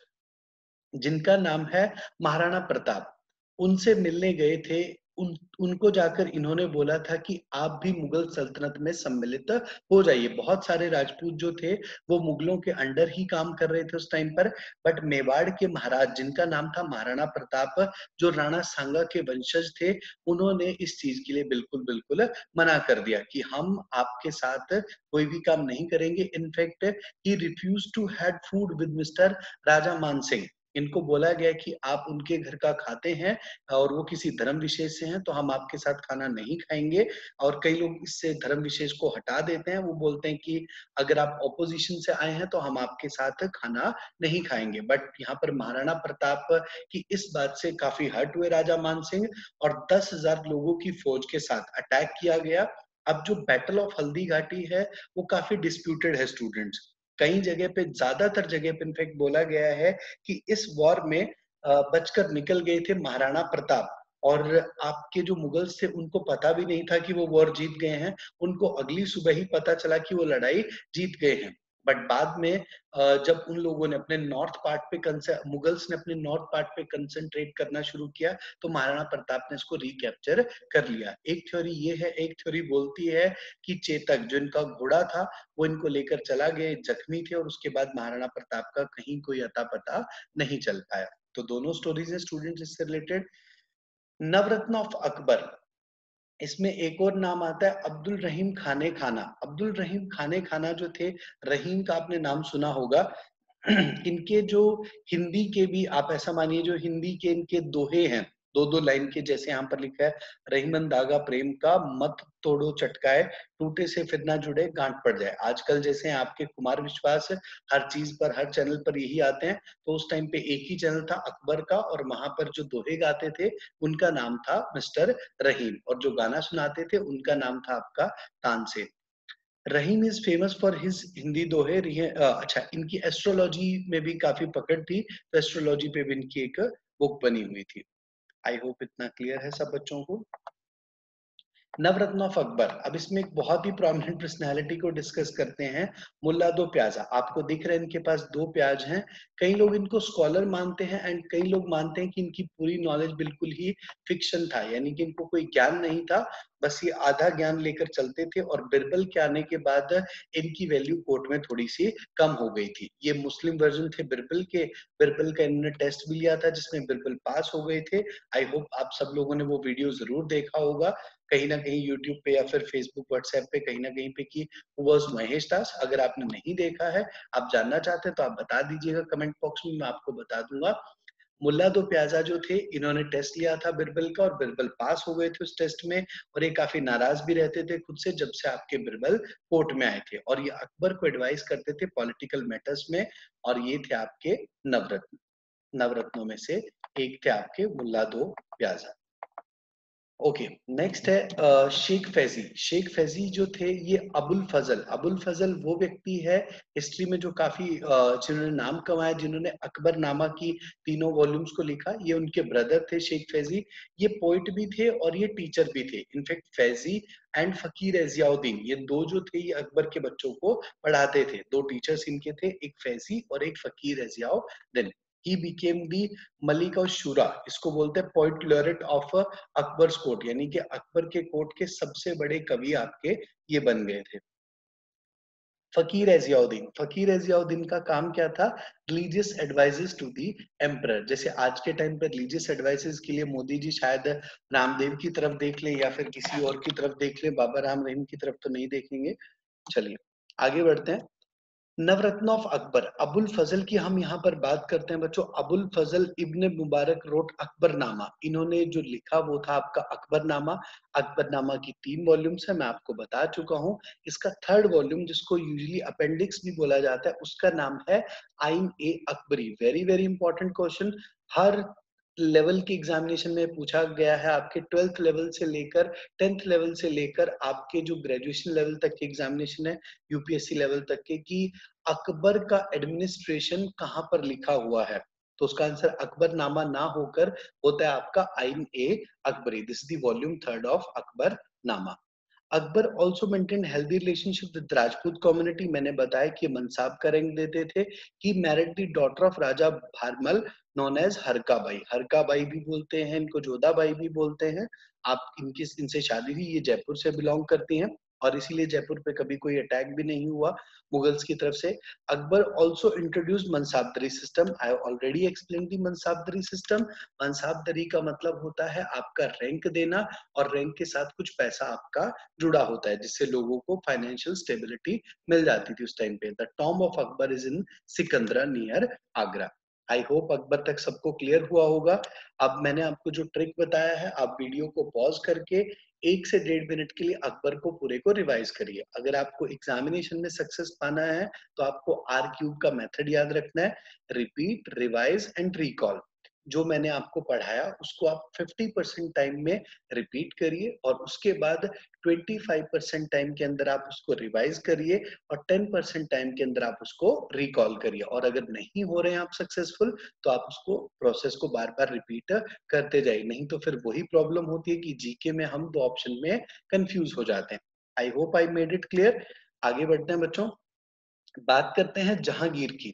जिनका नाम है महाराणा प्रताप, उनसे मिलने गए थे। उन उनको जाकर इन्होंने बोला था कि आप भी मुगल सल्तनत में सम्मिलित हो जाइए। बहुत सारे राजपूत जो थे वो मुगलों के अंडर ही काम कर रहे थे उस टाइम पर, बट मेवाड़ के महाराज जिनका नाम था महाराणा प्रताप, जो राणा सांगा के वंशज थे, उन्होंने इस चीज के लिए बिल्कुल बिल्कुल मना कर दिया कि हम आपके साथ कोई भी काम नहीं करेंगे। In fact he refuse to had food with mister Raja Man Singh. इनको बोला गया कि आप उनके घर का खाते हैं और वो किसी धर्म विशेष से हैं, तो हम आपके साथ खाना नहीं खाएंगे। और कई लोग इससे धर्म विशेष को हटा देते हैं, वो बोलते हैं कि अगर आप ऑपोजिशन से आए हैं तो हम आपके साथ खाना नहीं खाएंगे। बट यहाँ पर महाराणा प्रताप की इस बात से काफी हर्ट हुए राजा मान सिंह, और दस हजार लोगों की फौज के साथ अटैक किया गया। अब जो बैटल ऑफ हल्दी घाटी है वो काफी डिस्प्यूटेड है स्टूडेंट्स। कई जगह पे, ज्यादातर जगह पे इनफेक्ट बोला गया है कि इस वॉर में बचकर निकल गए थे महाराणा प्रताप, और आपके जो मुगल्स थे उनको पता भी नहीं था कि वो वॉर जीत गए हैं। उनको अगली सुबह ही पता चला कि वो लड़ाई जीत गए हैं। बट बाद में जब उन लोगों ने अपने नॉर्थ पार्ट पे, मुगल्स ने अपने नॉर्थ पार्ट पे कंसंट्रेट करना शुरू किया, तो महाराणा प्रताप ने इसको रिकैप्चर कर लिया। एक थ्योरी ये है, एक थ्योरी बोलती है कि चेतक जो इनका घोड़ा था वो इनको लेकर चला गया, जख्मी थे, और उसके बाद महाराणा प्रताप का कहीं कोई अता पता नहीं चल पाया। तो दोनों स्टोरीज है स्टूडेंट्स इससे रिलेटेड। नवरत्न ऑफ अकबर, इसमें एक और नाम आता है अब्दुल रहीम खाने खाना। अब्दुल रहीम खाने खाना जो थे, रहीम का आपने नाम सुना होगा। इनके जो हिंदी के भी, आप ऐसा मानिए, जो हिंदी के इनके दोहे हैं, दो दो लाइन के, जैसे यहाँ पर लिखा है, रहीमन दागा प्रेम का मत तोड़ो चटकाए, टूटे से फिर ना जुड़े गांठ पड़ जाए। आजकल जैसे आपके कुमार विश्वास हर चीज पर, हर चैनल पर यही आते हैं, तो उस टाइम पे एक ही चैनल था अकबर का, और वहां पर जो दोहे गाते थे उनका नाम था मिस्टर रहीम, और जो गाना सुनाते थे उनका नाम था आपका Tansen. Rahim is famous for his Hindi दोहे। अच्छा, इनकी एस्ट्रोलॉजी में भी काफी पकड़ थी, तो एस्ट्रोलॉजी पे भी इनकी एक बुक बनी हुई थी। आई होप इतना क्लियर है सब बच्चों को। नवरत्न ऑफ अकबर, अब इसमें एक बहुत ही प्रोमिनेंट पर्सनालिटी को डिस्कस करते हैं, मुल्ला दो प्याजा। आपको दिख रहा है इनके पास दो प्याज हैं। कई लोग इनको स्कॉलर मानते हैं एंड कई लोग मानते हैं कि इनकी पूरी नॉलेज बिल्कुल ही फिक्शन था, यानी कि इनको कोई ज्ञान नहीं था, बस ये आधा ज्ञान लेकर चलते थे। और बिरबल के आने के बाद इनकी वैल्यू कोर्ट में थोड़ी सी कम हो गई थी। ये मुस्लिम वर्जन थे बिरबल के। बिरबल का इन्होंने टेस्ट भी लिया था जिसमें बिरबल पास हो गए थे। आई होप आप सब लोगों ने वो वीडियो जरूर देखा होगा, कहीं ना कहीं यूट्यूब पे या फिर फेसबुक व्हाट्सएप पे कहीं ना कहीं पे, कि वाज महेश दास। अगर आपने नहीं देखा है, आप जानना चाहते हैं, तो आप बता दीजिएगा कमेंट बॉक्स में, मैं आपको बता दूंगा। मुल्ला दो प्याजा जो थे, इन्होंने टेस्ट लिया था बिरबल का, और बिरबल पास हो गए थे उस टेस्ट में। और ये काफी नाराज भी रहते थे खुद से जब से आपके बिरबल कोर्ट में आए थे, और ये अकबर को एडवाइस करते थे पॉलिटिकल मैटर्स में। और ये थे आपके नवरत्न, नवरत्नों में से एक थे आपके मुल्ला दो प्याजा। ओके, नेक्स्ट है अ, शेख फैजी। शेख फैजी जो थे, ये अबुल फजल, अबुल फजल वो व्यक्ति है हिस्ट्री में जो काफी अ, जिन्होंने नाम कमाया, जिन्होंने अकबरनामा की तीनों वॉल्यूम्स को लिखा। ये उनके ब्रदर थे शेख फैजी। ये पोइट भी थे और ये टीचर भी थे। इनफैक्ट फैजी एंड फकीर एजियाउद्दीन, ये दो जो थे, ये अकबर के बच्चों को पढ़ाते थे। दो टीचर्स इनके थे, एक फैजी और एक फकीर एजियाउद्दीन। ही बिकेम दी मलिक और शुरा, इसको बोलते हैं poet laureate of Akbar court, यानी कि अकबर के कोर्ट के सबसे बड़े कवि आपके ये बन गए थे। फकीर एजियाउद्दीन, फकीर एजियाउद्दीन का काम क्या था? Religious advises to the emperor. जैसे आज के टाइम पे रिलीजियस एडवाइसेस के लिए मोदी जी शायद रामदेव की तरफ देख ले या फिर किसी और की तरफ देख ले, बाबा राम रहीम की तरफ तो नहीं देखेंगे। चलिए आगे बढ़ते हैं। नवरत्न ऑफ अकबर, अबुल फजल की हम यहाँ पर बात करते हैं बच्चों। अबुल फजल इब्न मुबारक रोट अकबरनामा। इन्होंने जो लिखा वो था आपका अकबरनामा। अकबरनामा की तीन वॉल्यूम्स है, मैं आपको बता चुका हूँ। इसका थर्ड वॉल्यूम, जिसको यूजुअली अपेंडिक्स भी बोला जाता है, उसका नाम है Ain e Akbari. Very very important question, हर लेवल के एग्जामिनेशन में पूछा गया है। आपके ट्वेल्थ लेवल से लेकर टेंथ लेवल से लेकर आपके जो ग्रेजुएशन लेवल तक के एग्जामिनेशन है, यूपीएससी लेवल तक के, कि अकबर का एडमिनिस्ट्रेशन कहाँ पर लिखा हुआ है। तो उसका आंसर अकबरनामा ना होकर होता है आपका Ain e Akbari. This is the volume third of Akbarnama. Akbar also maintain healthy relationship with Rajput community. मैंने बताया कि मनसाब का रैंक देते थे। He married the daughter of Raja Bharmal known as Harkabai. Harkabai भी बोलते हैं इनको, जोधाबाई भी बोलते हैं। आप इनकी इनसे शादी हुई। ये जयपुर से बिलोंग करती हैं और इसीलिए जयपुर पे कभी कोई अटैक भी नहीं हुआ मुगल्स की तरफ से। Akbar also introduce mansabdari system. I already explain the mansabdari system. Mansabdari का मतलब होता है आपका रैंक देना, और रैंक के साथ कुछ पैसा आपका जुड़ा होता है, जिससे लोगों को फाइनेंशियल स्टेबिलिटी मिल जाती थी उस टाइम पे। The tomb of Akbar is in Sikandra near Agra. I hope Akbar तक सबको क्लियर हुआ होगा। अब मैंने आपको जो ट्रिक बताया है, आप वीडियो को पॉज करके एक से डेढ़ मिनट के लिए अकबर को पूरे को रिवाइज करिए। अगर आपको एग्जामिनेशन में सक्सेस पाना है तो आपको आर क्यूब का मेथड याद रखना है, रिपीट, रिवाइज एंड रिकॉल। जो मैंने आपको पढ़ाया उसको आप फिफ्टी परसेंट टाइम में रिपीट करिए, और उसके बाद ट्वेंटी फाइव परसेंट टाइम के अंदर आप उसको रिवाइज करिए, और टेन परसेंट टाइम के अंदर आप उसको रिकॉल करिए। और अगर नहीं हो रहे हैं आप सक्सेसफुल, तो आप उसको प्रोसेस को बार बार रिपीट करते जाइए। नहीं तो फिर वही प्रॉब्लम होती है कि जीके में हम दो ऑप्शन में कंफ्यूज हो जाते हैं। I hope I made it clear. आगे बढ़ते हैं बच्चों, बात करते हैं जहांगीर की।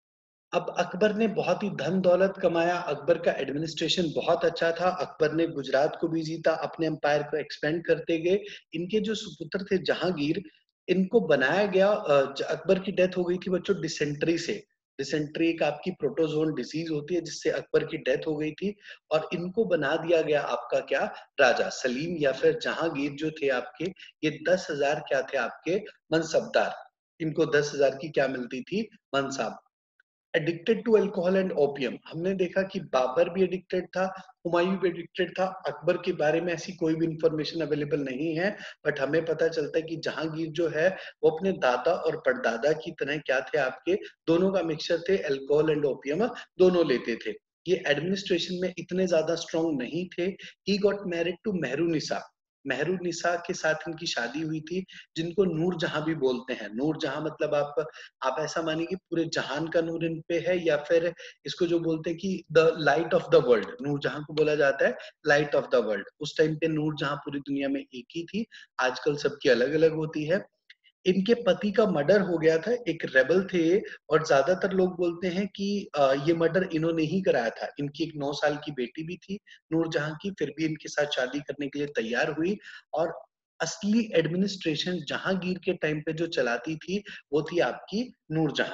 अब अकबर ने बहुत ही धन दौलत कमाया। अकबर का एडमिनिस्ट्रेशन बहुत अच्छा था। अकबर ने गुजरात को भी जीता, अपने एम्पायर को एक्सपेंड करते गए। इनके जो सुपुत्र थे जहांगीर, इनको बनाया गया, अकबर की डेथ हो गई थी बच्चों डिसेंट्री से। डिसेंट्री एक आपकी प्रोटोजोन डिजीज होती है, जिससे अकबर की डेथ हो गई थी, और इनको बना दिया गया आपका क्या, राजा। सलीम या फिर जहांगीर जो थे आपके, ये दस हजार क्या थे आपके, मनसबदार। इनको दस हजार की क्या मिलती थी, mansab. Addicted to alcohol and opium. हमने देखा कि बाबर भी एडिक्टेड था, हुमायूं भी एडिक्टेड था। अकबर के बारे में ऐसी कोई भी इंफॉर्मेशन अवेलेबल नहीं है, बट हमें पता चलता है कि जहांगीर जो है वो अपने दादा और परदादा की तरह क्या थे आपके, दोनों का मिक्सचर थे, अल्कोहल एंड ओपियम दोनों लेते थे। ये एडमिनिस्ट्रेशन में इतने ज्यादा स्ट्रॉन्ग नहीं थे। He got married to Mehrunnisa. Mehrunnisa के साथ इनकी शादी हुई थी, जिनको नूर जहां भी बोलते हैं। नूर जहां मतलब आप आप ऐसा मानिए कि पूरे जहान का नूर इन पे है, या फिर इसको जो बोलते हैं कि the light of the world, Noor Jahan को बोला जाता है लाइट ऑफ द वर्ल्ड। उस टाइम पे नूर जहां पूरी दुनिया में एक ही थी, आजकल सबकी अलग अलग होती है। इनके पति का मर्डर हो गया था, एक रेबल थे, और ज्यादातर लोग बोलते हैं कि अ, ये मर्डर इन्होंने ही कराया था। इनकी एक नौ साल की बेटी भी थी नूरजहां की, फिर भी इनके साथ शादी करने के लिए तैयार हुई। और असली एडमिनिस्ट्रेशन जहांगीर के टाइम पे जो चलाती थी, वो थी आपकी नूरजहां।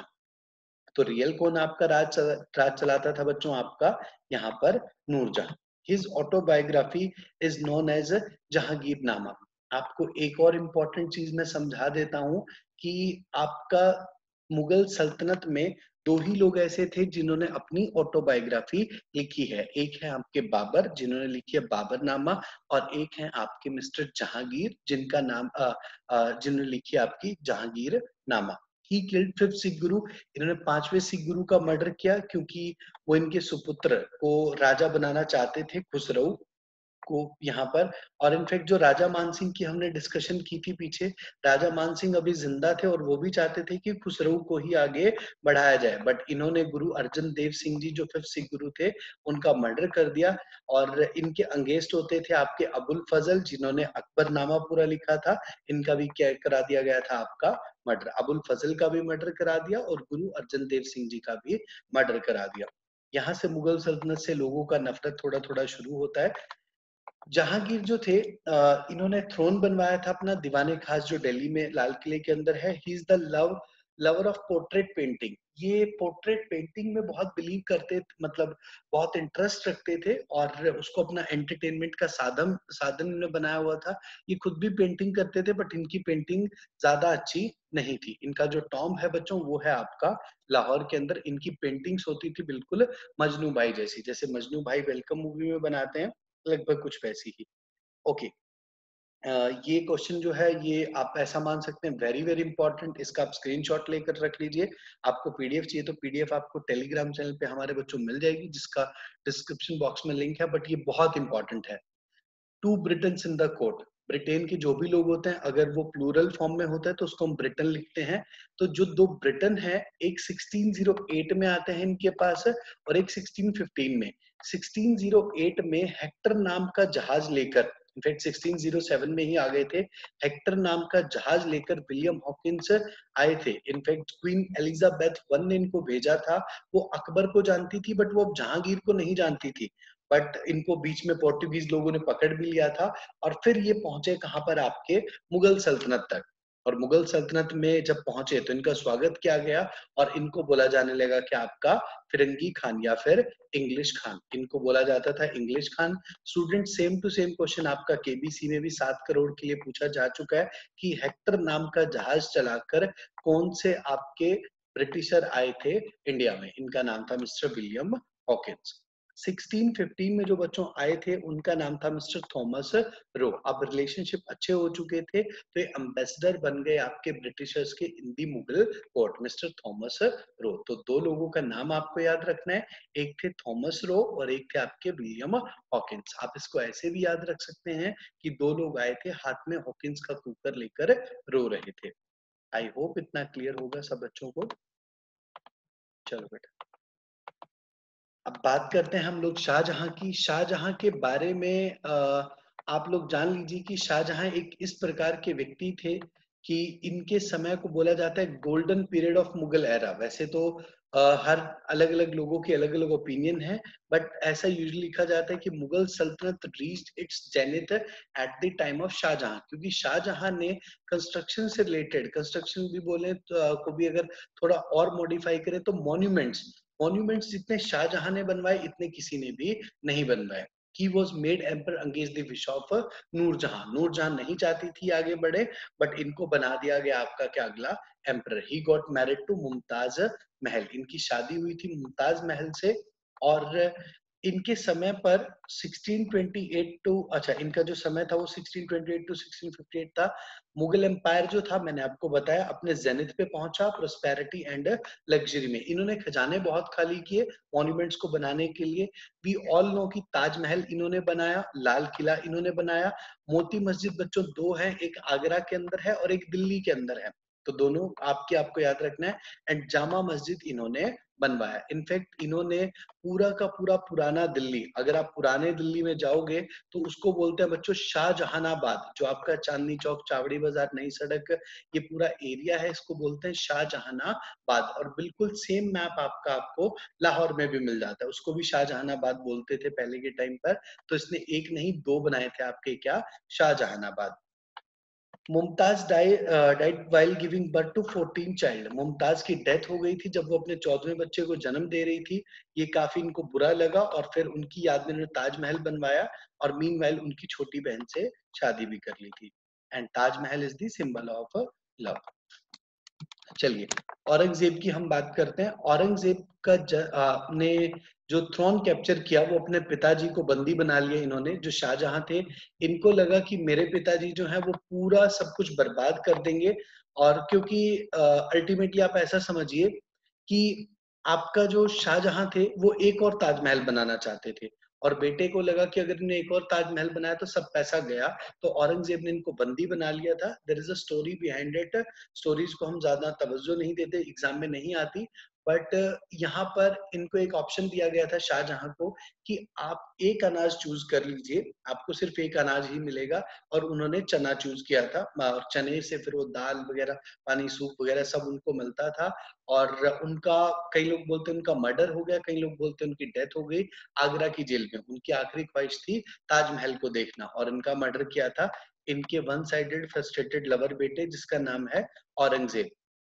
तो रियल कौन आपका राज चला, राज चलाता था बच्चों, आपका यहाँ पर Noorjahan. His autobiography is known as Jahangirnama. आपको एक और इम्पोर्टेंट चीज मैं समझा देता हूँ कि आपका मुगल सल्तनत में दो ही लोग ऐसे थे जिन्होंने अपनी ऑटोबायोग्राफी लिखी है। एक है आपके बाबर, जिन्होंने लिखी है बाबरनामा, और एक है आपके मिस्टर जहांगीर, जिनका नाम अ, अ, जिन्होंने लिखी है आपकी जहांगीर नामा। ही किल्ड फिफ्थ सिख गुरु। इन्होंने पांचवें सिख गुरु का मर्डर किया, क्योंकि वो इनके सुपुत्र को राजा बनाना चाहते थे, खुसरो को यहाँ पर। और इनफैक्ट जो राजा मानसिंह की हमने डिस्कशन की थी पीछे, राजा मानसिंह अभी जिंदा थे और वो भी चाहते थे कि खुसरो को ही आगे बढ़ाया जाए, बट इन्होंने गुरु अर्जन देव सिंह जी जो फिफ्थ सिख गुरु थे, उनका मर्डर कर दिया। और इनके अंगेस्ट होते थे आपके अबुल फजल, जिन्होंने अकबरनामा पूरा लिखा था। इनका भी क्या करा दिया गया था, आपका मर्डर। अबुल फजल का भी मर्डर करा दिया, और गुरु अर्जन देव सिंह जी का भी मर्डर करा दिया। यहाँ से मुगल सल्तनत से लोगों का नफरत थोड़ा थोड़ा शुरू होता है। जहांगीर जो थे, अ, इन्होंने थ्रोन बनवाया था अपना दीवाने खास, जो दिल्ली में लाल किले के अंदर है। He is the love lover of portrait painting. ये पोर्ट्रेट पेंटिंग में बहुत बिलीव करते, मतलब बहुत इंटरेस्ट रखते थे और उसको अपना एंटरटेनमेंट का साधन साधन इन्होंने बनाया हुआ था। ये खुद भी पेंटिंग करते थे बट इनकी पेंटिंग ज्यादा अच्छी नहीं थी। इनका जो टॉम है बच्चों वो है आपका लाहौर के अंदर। इनकी पेंटिंग्स होती थी बिल्कुल मजनू भाई जैसी, जैसे मजनू भाई वेलकम मूवी में बनाते हैं, लगभग कुछ वैसी ही। ओके, अ, ये क्वेश्चन जो है ये आप ऐसा मान सकते हैं वेरी वेरी इंपॉर्टेंट। इसका आप स्क्रीनशॉट लेकर रख लीजिए। आपको पीडीएफ चाहिए तो पीडीएफ आपको टेलीग्राम चैनल पे हमारे बच्चों मिल जाएगी, जिसका डिस्क्रिप्शन बॉक्स में लिंक है। बट ये बहुत इंपॉर्टेंट है। Two Britons in the court, Britain के जो भी लोग होते हैं अगर वो प्लूरल फॉर्म में होता है तो उसको हम ब्रिटेन लिखते हैं। तो जो दो ब्रिटेन है, एक सिक्सटीन ओ एट में आते हैं इनके पास और एक सिक्सटीन फिफ्टीन में। सिक्सटीन ओ एट में हेक्टर नाम का जहाज लेकर, इनफैक्ट सिक्सटीन ओ सेवन में ही आ गए थे, हेक्टर नाम का जहाज लेकर विलियम हॉकिंस आए थे। इनफैक्ट क्वीन एलिजाबेथ वन ने इनको भेजा था। वो अकबर को जानती थी बट वो जहांगीर को नहीं जानती थी। बट इनको बीच में पोर्टुगीज लोगों ने पकड़ भी लिया था और फिर ये पहुंचे कहां पर, आपके मुगल सल्तनत तक। और मुगल सल्तनत में जब पहुंचे तो इनका स्वागत किया गया और इनको बोला जाने लगा कि आपका फिरंगी खान या फिर इंग्लिश खान। इनको बोला जाता था English Khan. Student, same to same question आपका केबीसी में भी सात करोड़ के लिए पूछा जा चुका है कि हेक्टर नाम का जहाज चलाकर कौन से आपके ब्रिटिशर आए थे इंडिया में। इनका नाम था mister William Hawkins. Sixteen fifteen में जो बच्चों आए थे उनका नाम था मिस्टर थॉमस रो। अब रिलेशनशिप अच्छे हो चुके थे तो ये एम्बेसडर बन गए आपके ब्रिटिशर्स के in the Mughal court, mister Thomas Roe. तो दो लोगों का नाम आपको याद रखना है, एक थे थॉमस रो और एक थे आपके विलियम हॉकिंस। आप इसको ऐसे भी याद रख सकते हैं कि दो लोग आए थे हाथ में हॉकिंस का कुकर लेकर रो रहे थे। आई होप इतना क्लियर होगा सब बच्चों को। चलो बेटा, अब बात करते हैं हम लोग शाहजहां की। शाहजहां के बारे में आ, आप लोग जान लीजिए कि शाहजहां एक इस प्रकार के व्यक्ति थे कि इनके समय को बोला जाता है golden period of Mughal era. वैसे तो आ, हर अलग अलग लोगों की अलग अलग ओपिनियन है, बट ऐसा यूजुअली लिखा जाता है कि Mughal saltanat reached its zenith at the time of Shahjahan, क्योंकि शाहजहां ने कंस्ट्रक्शन से रिलेटेड, कंस्ट्रक्शन भी बोले तो आ, को भी अगर थोड़ा और मॉडिफाई करें तो मॉन्यूमेंट्स, मॉन्यूमेंट्स जितने शाहजहां ने बनवाए इतने किसी ने भी नहीं बनवाए। ही वॉज मेड एम्पर अंगेज the wish of Noorjahan. Noorjahan नहीं चाहती थी आगे बढ़े, बट इनको बना दिया गया आपका क्या, अगला emperor. He got married to Mumtaz Mahal. इनकी शादी हुई थी मुमताज महल से। और इनके समय पर सिक्सटीन ट्वेंटी एट टू, अच्छा इनका जो समय था वो sixteen twenty eight to sixteen fifty eight था। मुगल एम्पायर जो था मैंने आपको बताया अपने जेनिथ पे पहुंचा, प्रोस्पेरिटी एंड लग्जरी में। इन्होंने खजाने बहुत खाली किए मॉन्यूमेंट्स को बनाने के लिए। वी ऑल नो कि ताजमहल इन्होंने बनाया, लाल किला इन्होंने बनाया, मोती मस्जिद बच्चों दो है, एक आगरा के अंदर है और एक दिल्ली के अंदर है, तो दोनों आपके आपको याद रखना है। एंड जामा मस्जिद इन्होंने बनवाया। इनफैक्ट इन्होंने पूरा का पूरा पुराना दिल्ली, अगर आप पुराने दिल्ली में जाओगे तो उसको बोलते हैं बच्चों शाहजहानाबाद। जो आपका चांदनी चौक, चावड़ी बाजार, नई सड़क, ये पूरा एरिया है, इसको बोलते हैं शाहजहानाबाद। और बिल्कुल सेम मैप आपका आपको लाहौर में भी मिल जाता है, उसको भी शाहजहानाबाद बोलते थे पहले के टाइम पर। तो इसने एक नहीं दो बनाए थे आपके, क्या, Shahjahanabad. Mumtaz died while giving birth to fourteen child. Mumtaz की डेथ हो गई थी जब वो अपने चौदहवें बच्चे को जन्म दे रही थी। ये काफी इनको बुरा लगा और फिर उनकी याद में उन्होंने ताजमहल बनवाया और मीनवाइल उनकी छोटी बहन से शादी भी कर ली थी। And Taj Mahal is the symbol of love. चलिए औरंगजेब की हम बात करते हैं। औरंगजेब का ज, आ, ने जो थ्रोन कैप्चर किया वो अपने पिताजी को बंदी बना लिया इन्होंने, जो शाहजहां थे। इनको लगा कि मेरे पिताजी जो है वो पूरा सब कुछ बर्बाद कर देंगे। और क्योंकि अल्टीमेटली आप ऐसा समझिए कि आपका जो शाहजहां थे वो एक और ताजमहल बनाना चाहते थे और बेटे को लगा कि अगर इन्हें एक और ताजमहल बनाया तो सब पैसा गया। तो औरंगजेब ने इनको बंदी बना लिया था। There is a story behind it. Stories को हम ज्यादा तवज्जो नहीं देते, एग्जाम में नहीं आती, बट यहाँ पर इनको एक ऑप्शन दिया गया था शाहजहां को कि आप एक अनाज चूज कर लीजिए, आपको सिर्फ एक अनाज ही मिलेगा। और उन्होंने चना चूज किया था और चने से फिर वो दाल वगैरह, पानी, सूप वगैरह सब उनको मिलता था। और उनका, कई लोग बोलते हैं उनका मर्डर हो गया, कई लोग बोलते हैं उनकी डेथ हो गई आगरा की जेल में। उनकी आखिरी ख्वाहिश थी ताजमहल को देखना और इनका मर्डर किया था इनके वन साइडेड फ्रस्ट्रेटेड लवर बेटे जिसका नाम है Aurangzeb.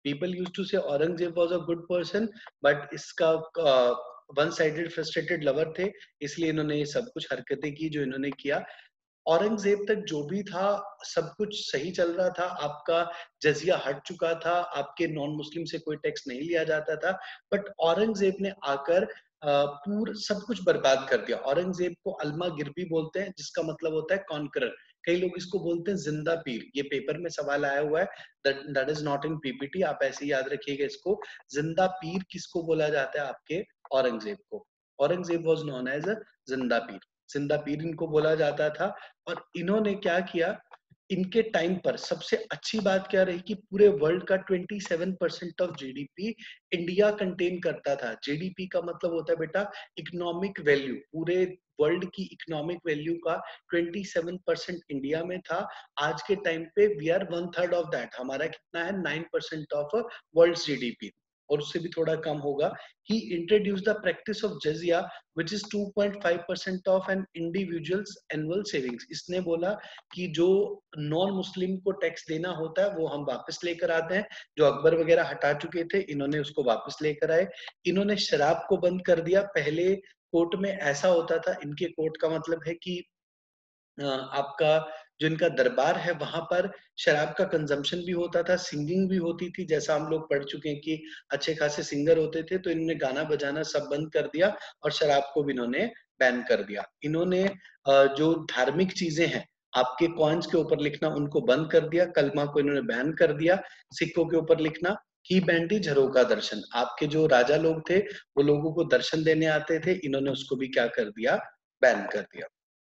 People use to say Aurangzeb was a good person, but इसका वन साइडेड फ्रस्ट्रेटेड लवर थे, इसलिए इन्होंने ये सब कुछ हरकतें की जो इन्होंने किया। औरंगजेब तक जो भी था सब कुछ सही चल रहा था, आपका जजिया हट चुका था, आपके नॉन मुस्लिम से कोई टैक्स नहीं लिया जाता था, बट औरंगजेब ने आकर पूरा सब कुछ बर्बाद कर दिया। औरंगजेब को अलमागिर भी बोलते हैं, जिसका मतलब होता है कॉन्करर। कई लोग इसको बोलते हैं जिंदा पीर। ये पेपर में सवाल आया हुआ है, that that is not in PPT, आप ऐसे याद रखिएगा इसको। जिंदा पीर किसको बोला जाता है? आपके औरंगजेब को। Aurangzeb was known as a जिंदा पीर, जिंदा पीर इनको बोला जाता था। और इन्होंने क्या किया, इनके टाइम पर सबसे अच्छी बात क्या रही कि पूरे वर्ल्ड का सत्ताईस percent of GDP India contain करता था। जीडीपी का मतलब होता है बेटा इकोनॉमिक वैल्यू, पूरे वर्ल्ड की इकोनॉमिक वैल्यू का सत्ताईस परसेंट इंडिया में था। आज के टाइम पे we are one third of that, हमारा कितना है nine percent of world GDP, और उससे भी थोड़ा कम होगा। He introduce the practice of jizya which is two point five percent of an individual's annual savings। इसने बोला कि जो नॉन मुस्लिम को टैक्स देना होता है वो हम वापस लेकर आते हैं, जो अकबर वगैरह हटा चुके थे इन्होंने उसको वापस लेकर आए। इन्होंने शराब को बंद कर दिया। पहले कोर्ट में ऐसा होता था, इनके कोर्ट का मतलब है कि आपका जो इनका दरबार है वहां पर शराब का कंजम्पशन भी होता था, सिंगिंग भी होती थी, जैसा हम लोग पढ़ चुके हैं कि अच्छे खासे सिंगर होते थे। तो इन्होंने गाना बजाना सब बंद कर दिया और शराब को भी इन्होंने बैन कर दिया। इन्होंने जो धार्मिक चीजें हैं, आपके कॉइन्स के ऊपर लिखना, उनको बंद कर दिया। कलमा को इन्होंने बैन कर दिया। सिक्कों के ऊपर लिखना की बैंडी झरोका दर्शन, आपके जो राजा लोग थे वो लोगों को दर्शन देने आते थे, इन्होंने उसको भी क्या कर दिया, बैन कर दिया।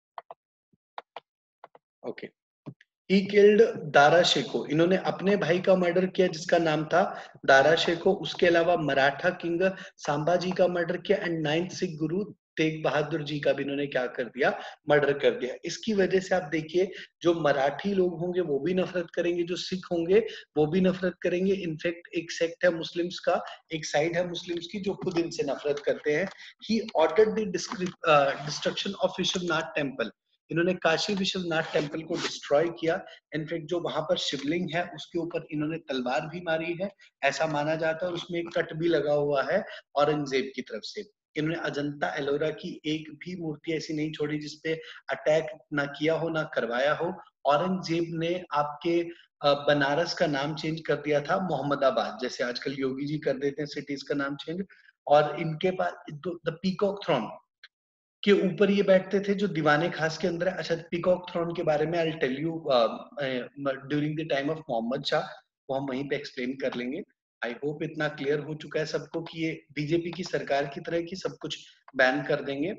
Okay, he killed Dara Shikoh, इन्होंने अपने भाई का मर्डर किया जिसका नाम था दारा शेको। उसके अलावा मराठा किंग संभाजी का मर्डर किया, एंड नाइन्थ सिख गुरु तेग बहादुर जी का भी इन्होंने क्या कर दिया, मर्डर कर दिया। इसकी वजह से आप देखिए जो मराठी लोग होंगे वो भी नफरत करेंगे, जो सिख होंगे वो भी नफरत करेंगे। इनफैक्ट एक सेक्ट है मुस्लिम्स का, एक साइड है मुस्लिम्स की जो खुद इनसे नफरत करते हैं। He ordered the destruction of Vishwanath temple, इन्होंने काशी विश्वनाथ टेम्पल को डिस्ट्रॉय किया। इनफैक्ट जो वहां पर शिवलिंग है उसके ऊपर इन्होंने तलवार भी मारी है, ऐसा माना जाता है, और उसमें एक कट भी लगा हुआ है औरंगजेब की तरफ से। इन्होंने अजंता एलोरा की एक भी मूर्ति ऐसी नहीं छोड़ी जिसपे अटैक ना किया हो, ना करवाया हो। औरंगजेब ने आपके बनारस का नाम चेंज कर दिया था मोहम्मदाबाद, जैसे आजकल योगी जी कर देते हैं सिटीज का नाम चेंज। और इनके पास द पीकॉक थ्रोन के ऊपर ये बैठते थे जो दीवाने खास के अंदर है। अच्छा, पीकॉक थ्रोन के बारे में I will tell you during the time of Mohammad Shah, वो हम वहीं पे एक्सप्लेन कर लेंगे। आई होप इतना क्लियर हो चुका है सबको कि ये बीजेपी की सरकार की तरह की सब कुछ बैन कर देंगे।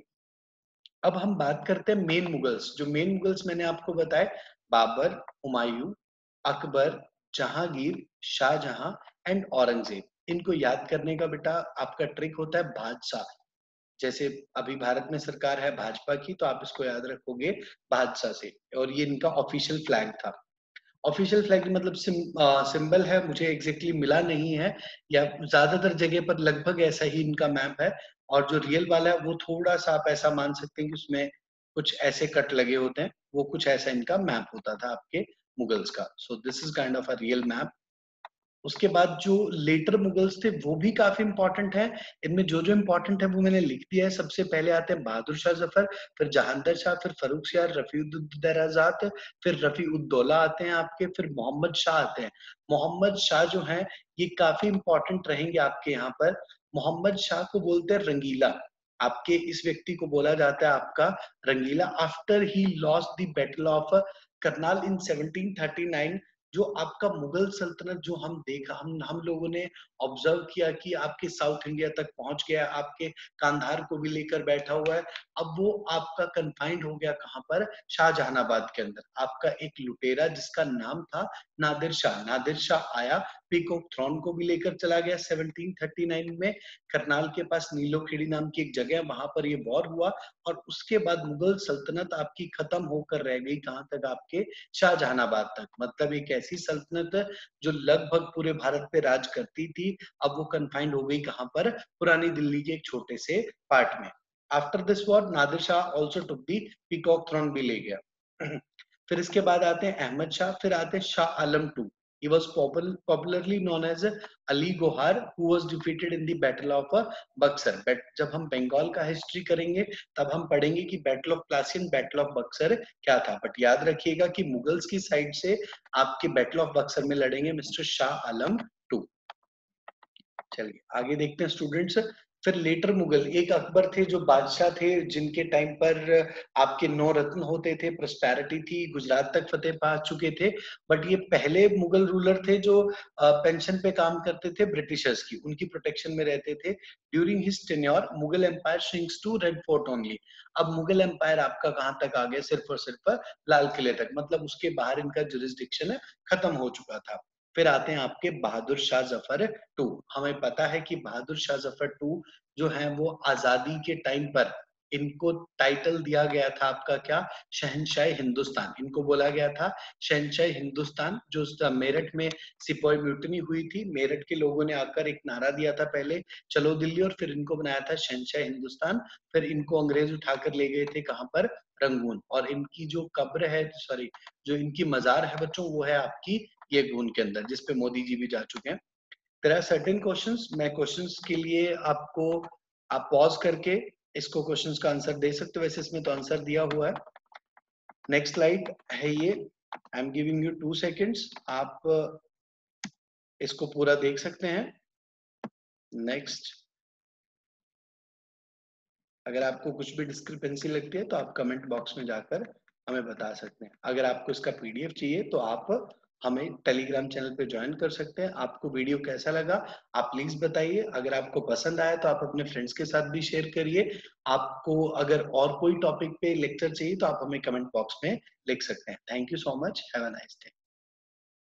अब हम बात करते हैं मेन मुगल्स। जो मेन मुगल्स मैंने आपको बताए, बाबर, हुमायूं, अकबर, जहांगीर, शाहजहां एंड औरंगजेब। इनको याद करने का बेटा आपका ट्रिक होता है बादशाह। जैसे अभी भारत में सरकार है भाजपा की, तो आप इसको याद रखोगे बादशाह से, और ये इनका ऑफिशियल फ्लैग था। ऑफिशियल फ्लैग मतलब सिम, सिंबल है, मुझे एग्जैक्टली exactly मिला नहीं है, या ज्यादातर जगह पर लगभग ऐसा ही इनका मैप है। और जो रियल वाला है वो थोड़ा सा आप ऐसा मान सकते हैं कि उसमें कुछ ऐसे कट लगे होते हैं, वो कुछ ऐसा इनका मैप होता था आपके मुगल्स का। So this is kind of a real map. उसके बाद जो लेटर मुगल्स थे वो भी काफी इंपॉर्टेंट है। इनमें जो जो इंपॉर्टेंट है वो मैंने लिख दिया है। सबसे पहले आते हैं बहादुर शाह जफर, फिर जहांगीर शाह, फिर फरूख शाह, रफीउद्दौलाजात, फिर रफीउद्दौला आते हैं आपके, फिर मोहम्मद शाह आते हैं। मोहम्मद शाह जो है ये काफी इंपॉर्टेंट रहेंगे आपके यहाँ पर। मोहम्मद शाह को बोलते हैं रंगीला, आपके इस व्यक्ति को बोला जाता है आपका Rangila. After he lost the battle of Karnal in seventeen thirty nine, जो आपका मुगल सल्तनत जो हम देखा, हम हम लोगों ने ऑब्जर्व किया कि आपके साउथ इंडिया तक पहुंच गया, आपके कांधार को भी लेकर बैठा हुआ है। अब वो आपका कन्फाइंड हो गया कहां पर, शाहजहानाबाद के अंदर। आपका एक लुटेरा जिसका नाम था नादिर शाह, नादिर शाह आया, पीकॉक थ्रोन को भी लेकर चला गया सेवनटीन थर्टी नाइन में। करनाल के पास नीलोखेड़ी नाम की एक जगह, वहां पर ये वॉर हुआ, और उसके बाद मुगल सल्तनत आपकी खत्म होकर रह गई कहां तक, आपके शाहजहानाबाद तक। मतलब एक ऐसी सल्तनत जो लगभग पूरे भारत पे राज करती थी, अब वो कन्फाइंड हो गई कहां पर, पुरानी दिल्ली के एक छोटे से पार्ट में। After this war Nadir Shah also took the peacock throne भी ले गया। फिर इसके बाद आते हैं अहमद शाह, फिर आते हैं Shah Alam two. He was popular, popularly known as Ali Gohar, who was defeated in the Battle of Buxar. But जब हम बंगाल का हिस्ट्री करेंगे तब हम पढ़ेंगे कि battle of Plassey, battle of Buxar क्या था. बट याद रखिएगा कि मुगल्स की साइड से आपके बैटल ऑफ बक्सर में लड़ेंगे मिस्टर शाह आलम टू. चलिए आगे देखते हैं स्टूडेंट्स. फिर लेटर मुगल, एक अकबर थे जो बादशाह थे जिनके टाइम पर आपके नौ रत्न होते थे, प्रॉस्पेरिटी थी, गुजरात तक फतेह पा चुके थे. बट ये पहले मुगल रूलर थे जो पेंशन पे काम करते थे ब्रिटिशर्स की, उनकी प्रोटेक्शन में रहते थे. During his tenure Mughal empire shrinks to Red Fort only. अब मुगल एम्पायर आपका कहां तक आ गया, सिर्फ और सिर्फ लाल किले तक, मतलब उसके बाहर इनका जुरिस्डिक्शन खत्म हो चुका था. फिर आते हैं आपके बहादुर शाह जफर टू. हमें पता है कि बहादुर शाह जफर टू जो है वो आजादी के टाइम पर इनको टाइटल दिया गया था आपका क्या, शहनशाह हिंदुस्तान. इनको बोला गया था शहनशाह हिंदुस्तान. जो मेरठ में सिपाही म्यूटनी हुई थी, मेरठ के लोगों ने आकर एक नारा दिया था पहले, चलो दिल्ली, और फिर इनको बनाया था शहनशाह हिंदुस्तान. फिर इनको अंग्रेज उठाकर ले गए थे कहां पर, रंगून. और इनकी जो कब्र है, सॉरी जो इनकी मजार है बच्चों, वो है आपकी ये गून के अंदर, जिसपे मोदी जी भी जा चुके हैं. There are certain questions, मैं questions के लिए आपको, आप पॉज करके इसको क्वेश्चंस का आंसर दे सकते हो. वैसे इसमें तो आंसर दिया हुआ है. नेक्स्ट स्लाइड है ये, I am giving you two seconds, आप इसको पूरा देख सकते हैं. नेक्स्ट, अगर आपको कुछ भी डिस्क्रिपेंसी लगती है तो आप कमेंट बॉक्स में जाकर हमें बता सकते हैं. अगर आपको इसका पीडीएफ चाहिए तो आप हमें टेलीग्राम चैनल पे ज्वाइन कर सकते हैं. आपको वीडियो कैसा लगा आप प्लीज बताइए. अगर आपको पसंद आया तो आप अपने फ्रेंड्स के साथ भी शेयर करिए. आपको अगर और कोई टॉपिक पे लेक्चर चाहिए तो आप हमें कमेंट बॉक्स में लिख सकते हैं. Thank you so much, have a nice day.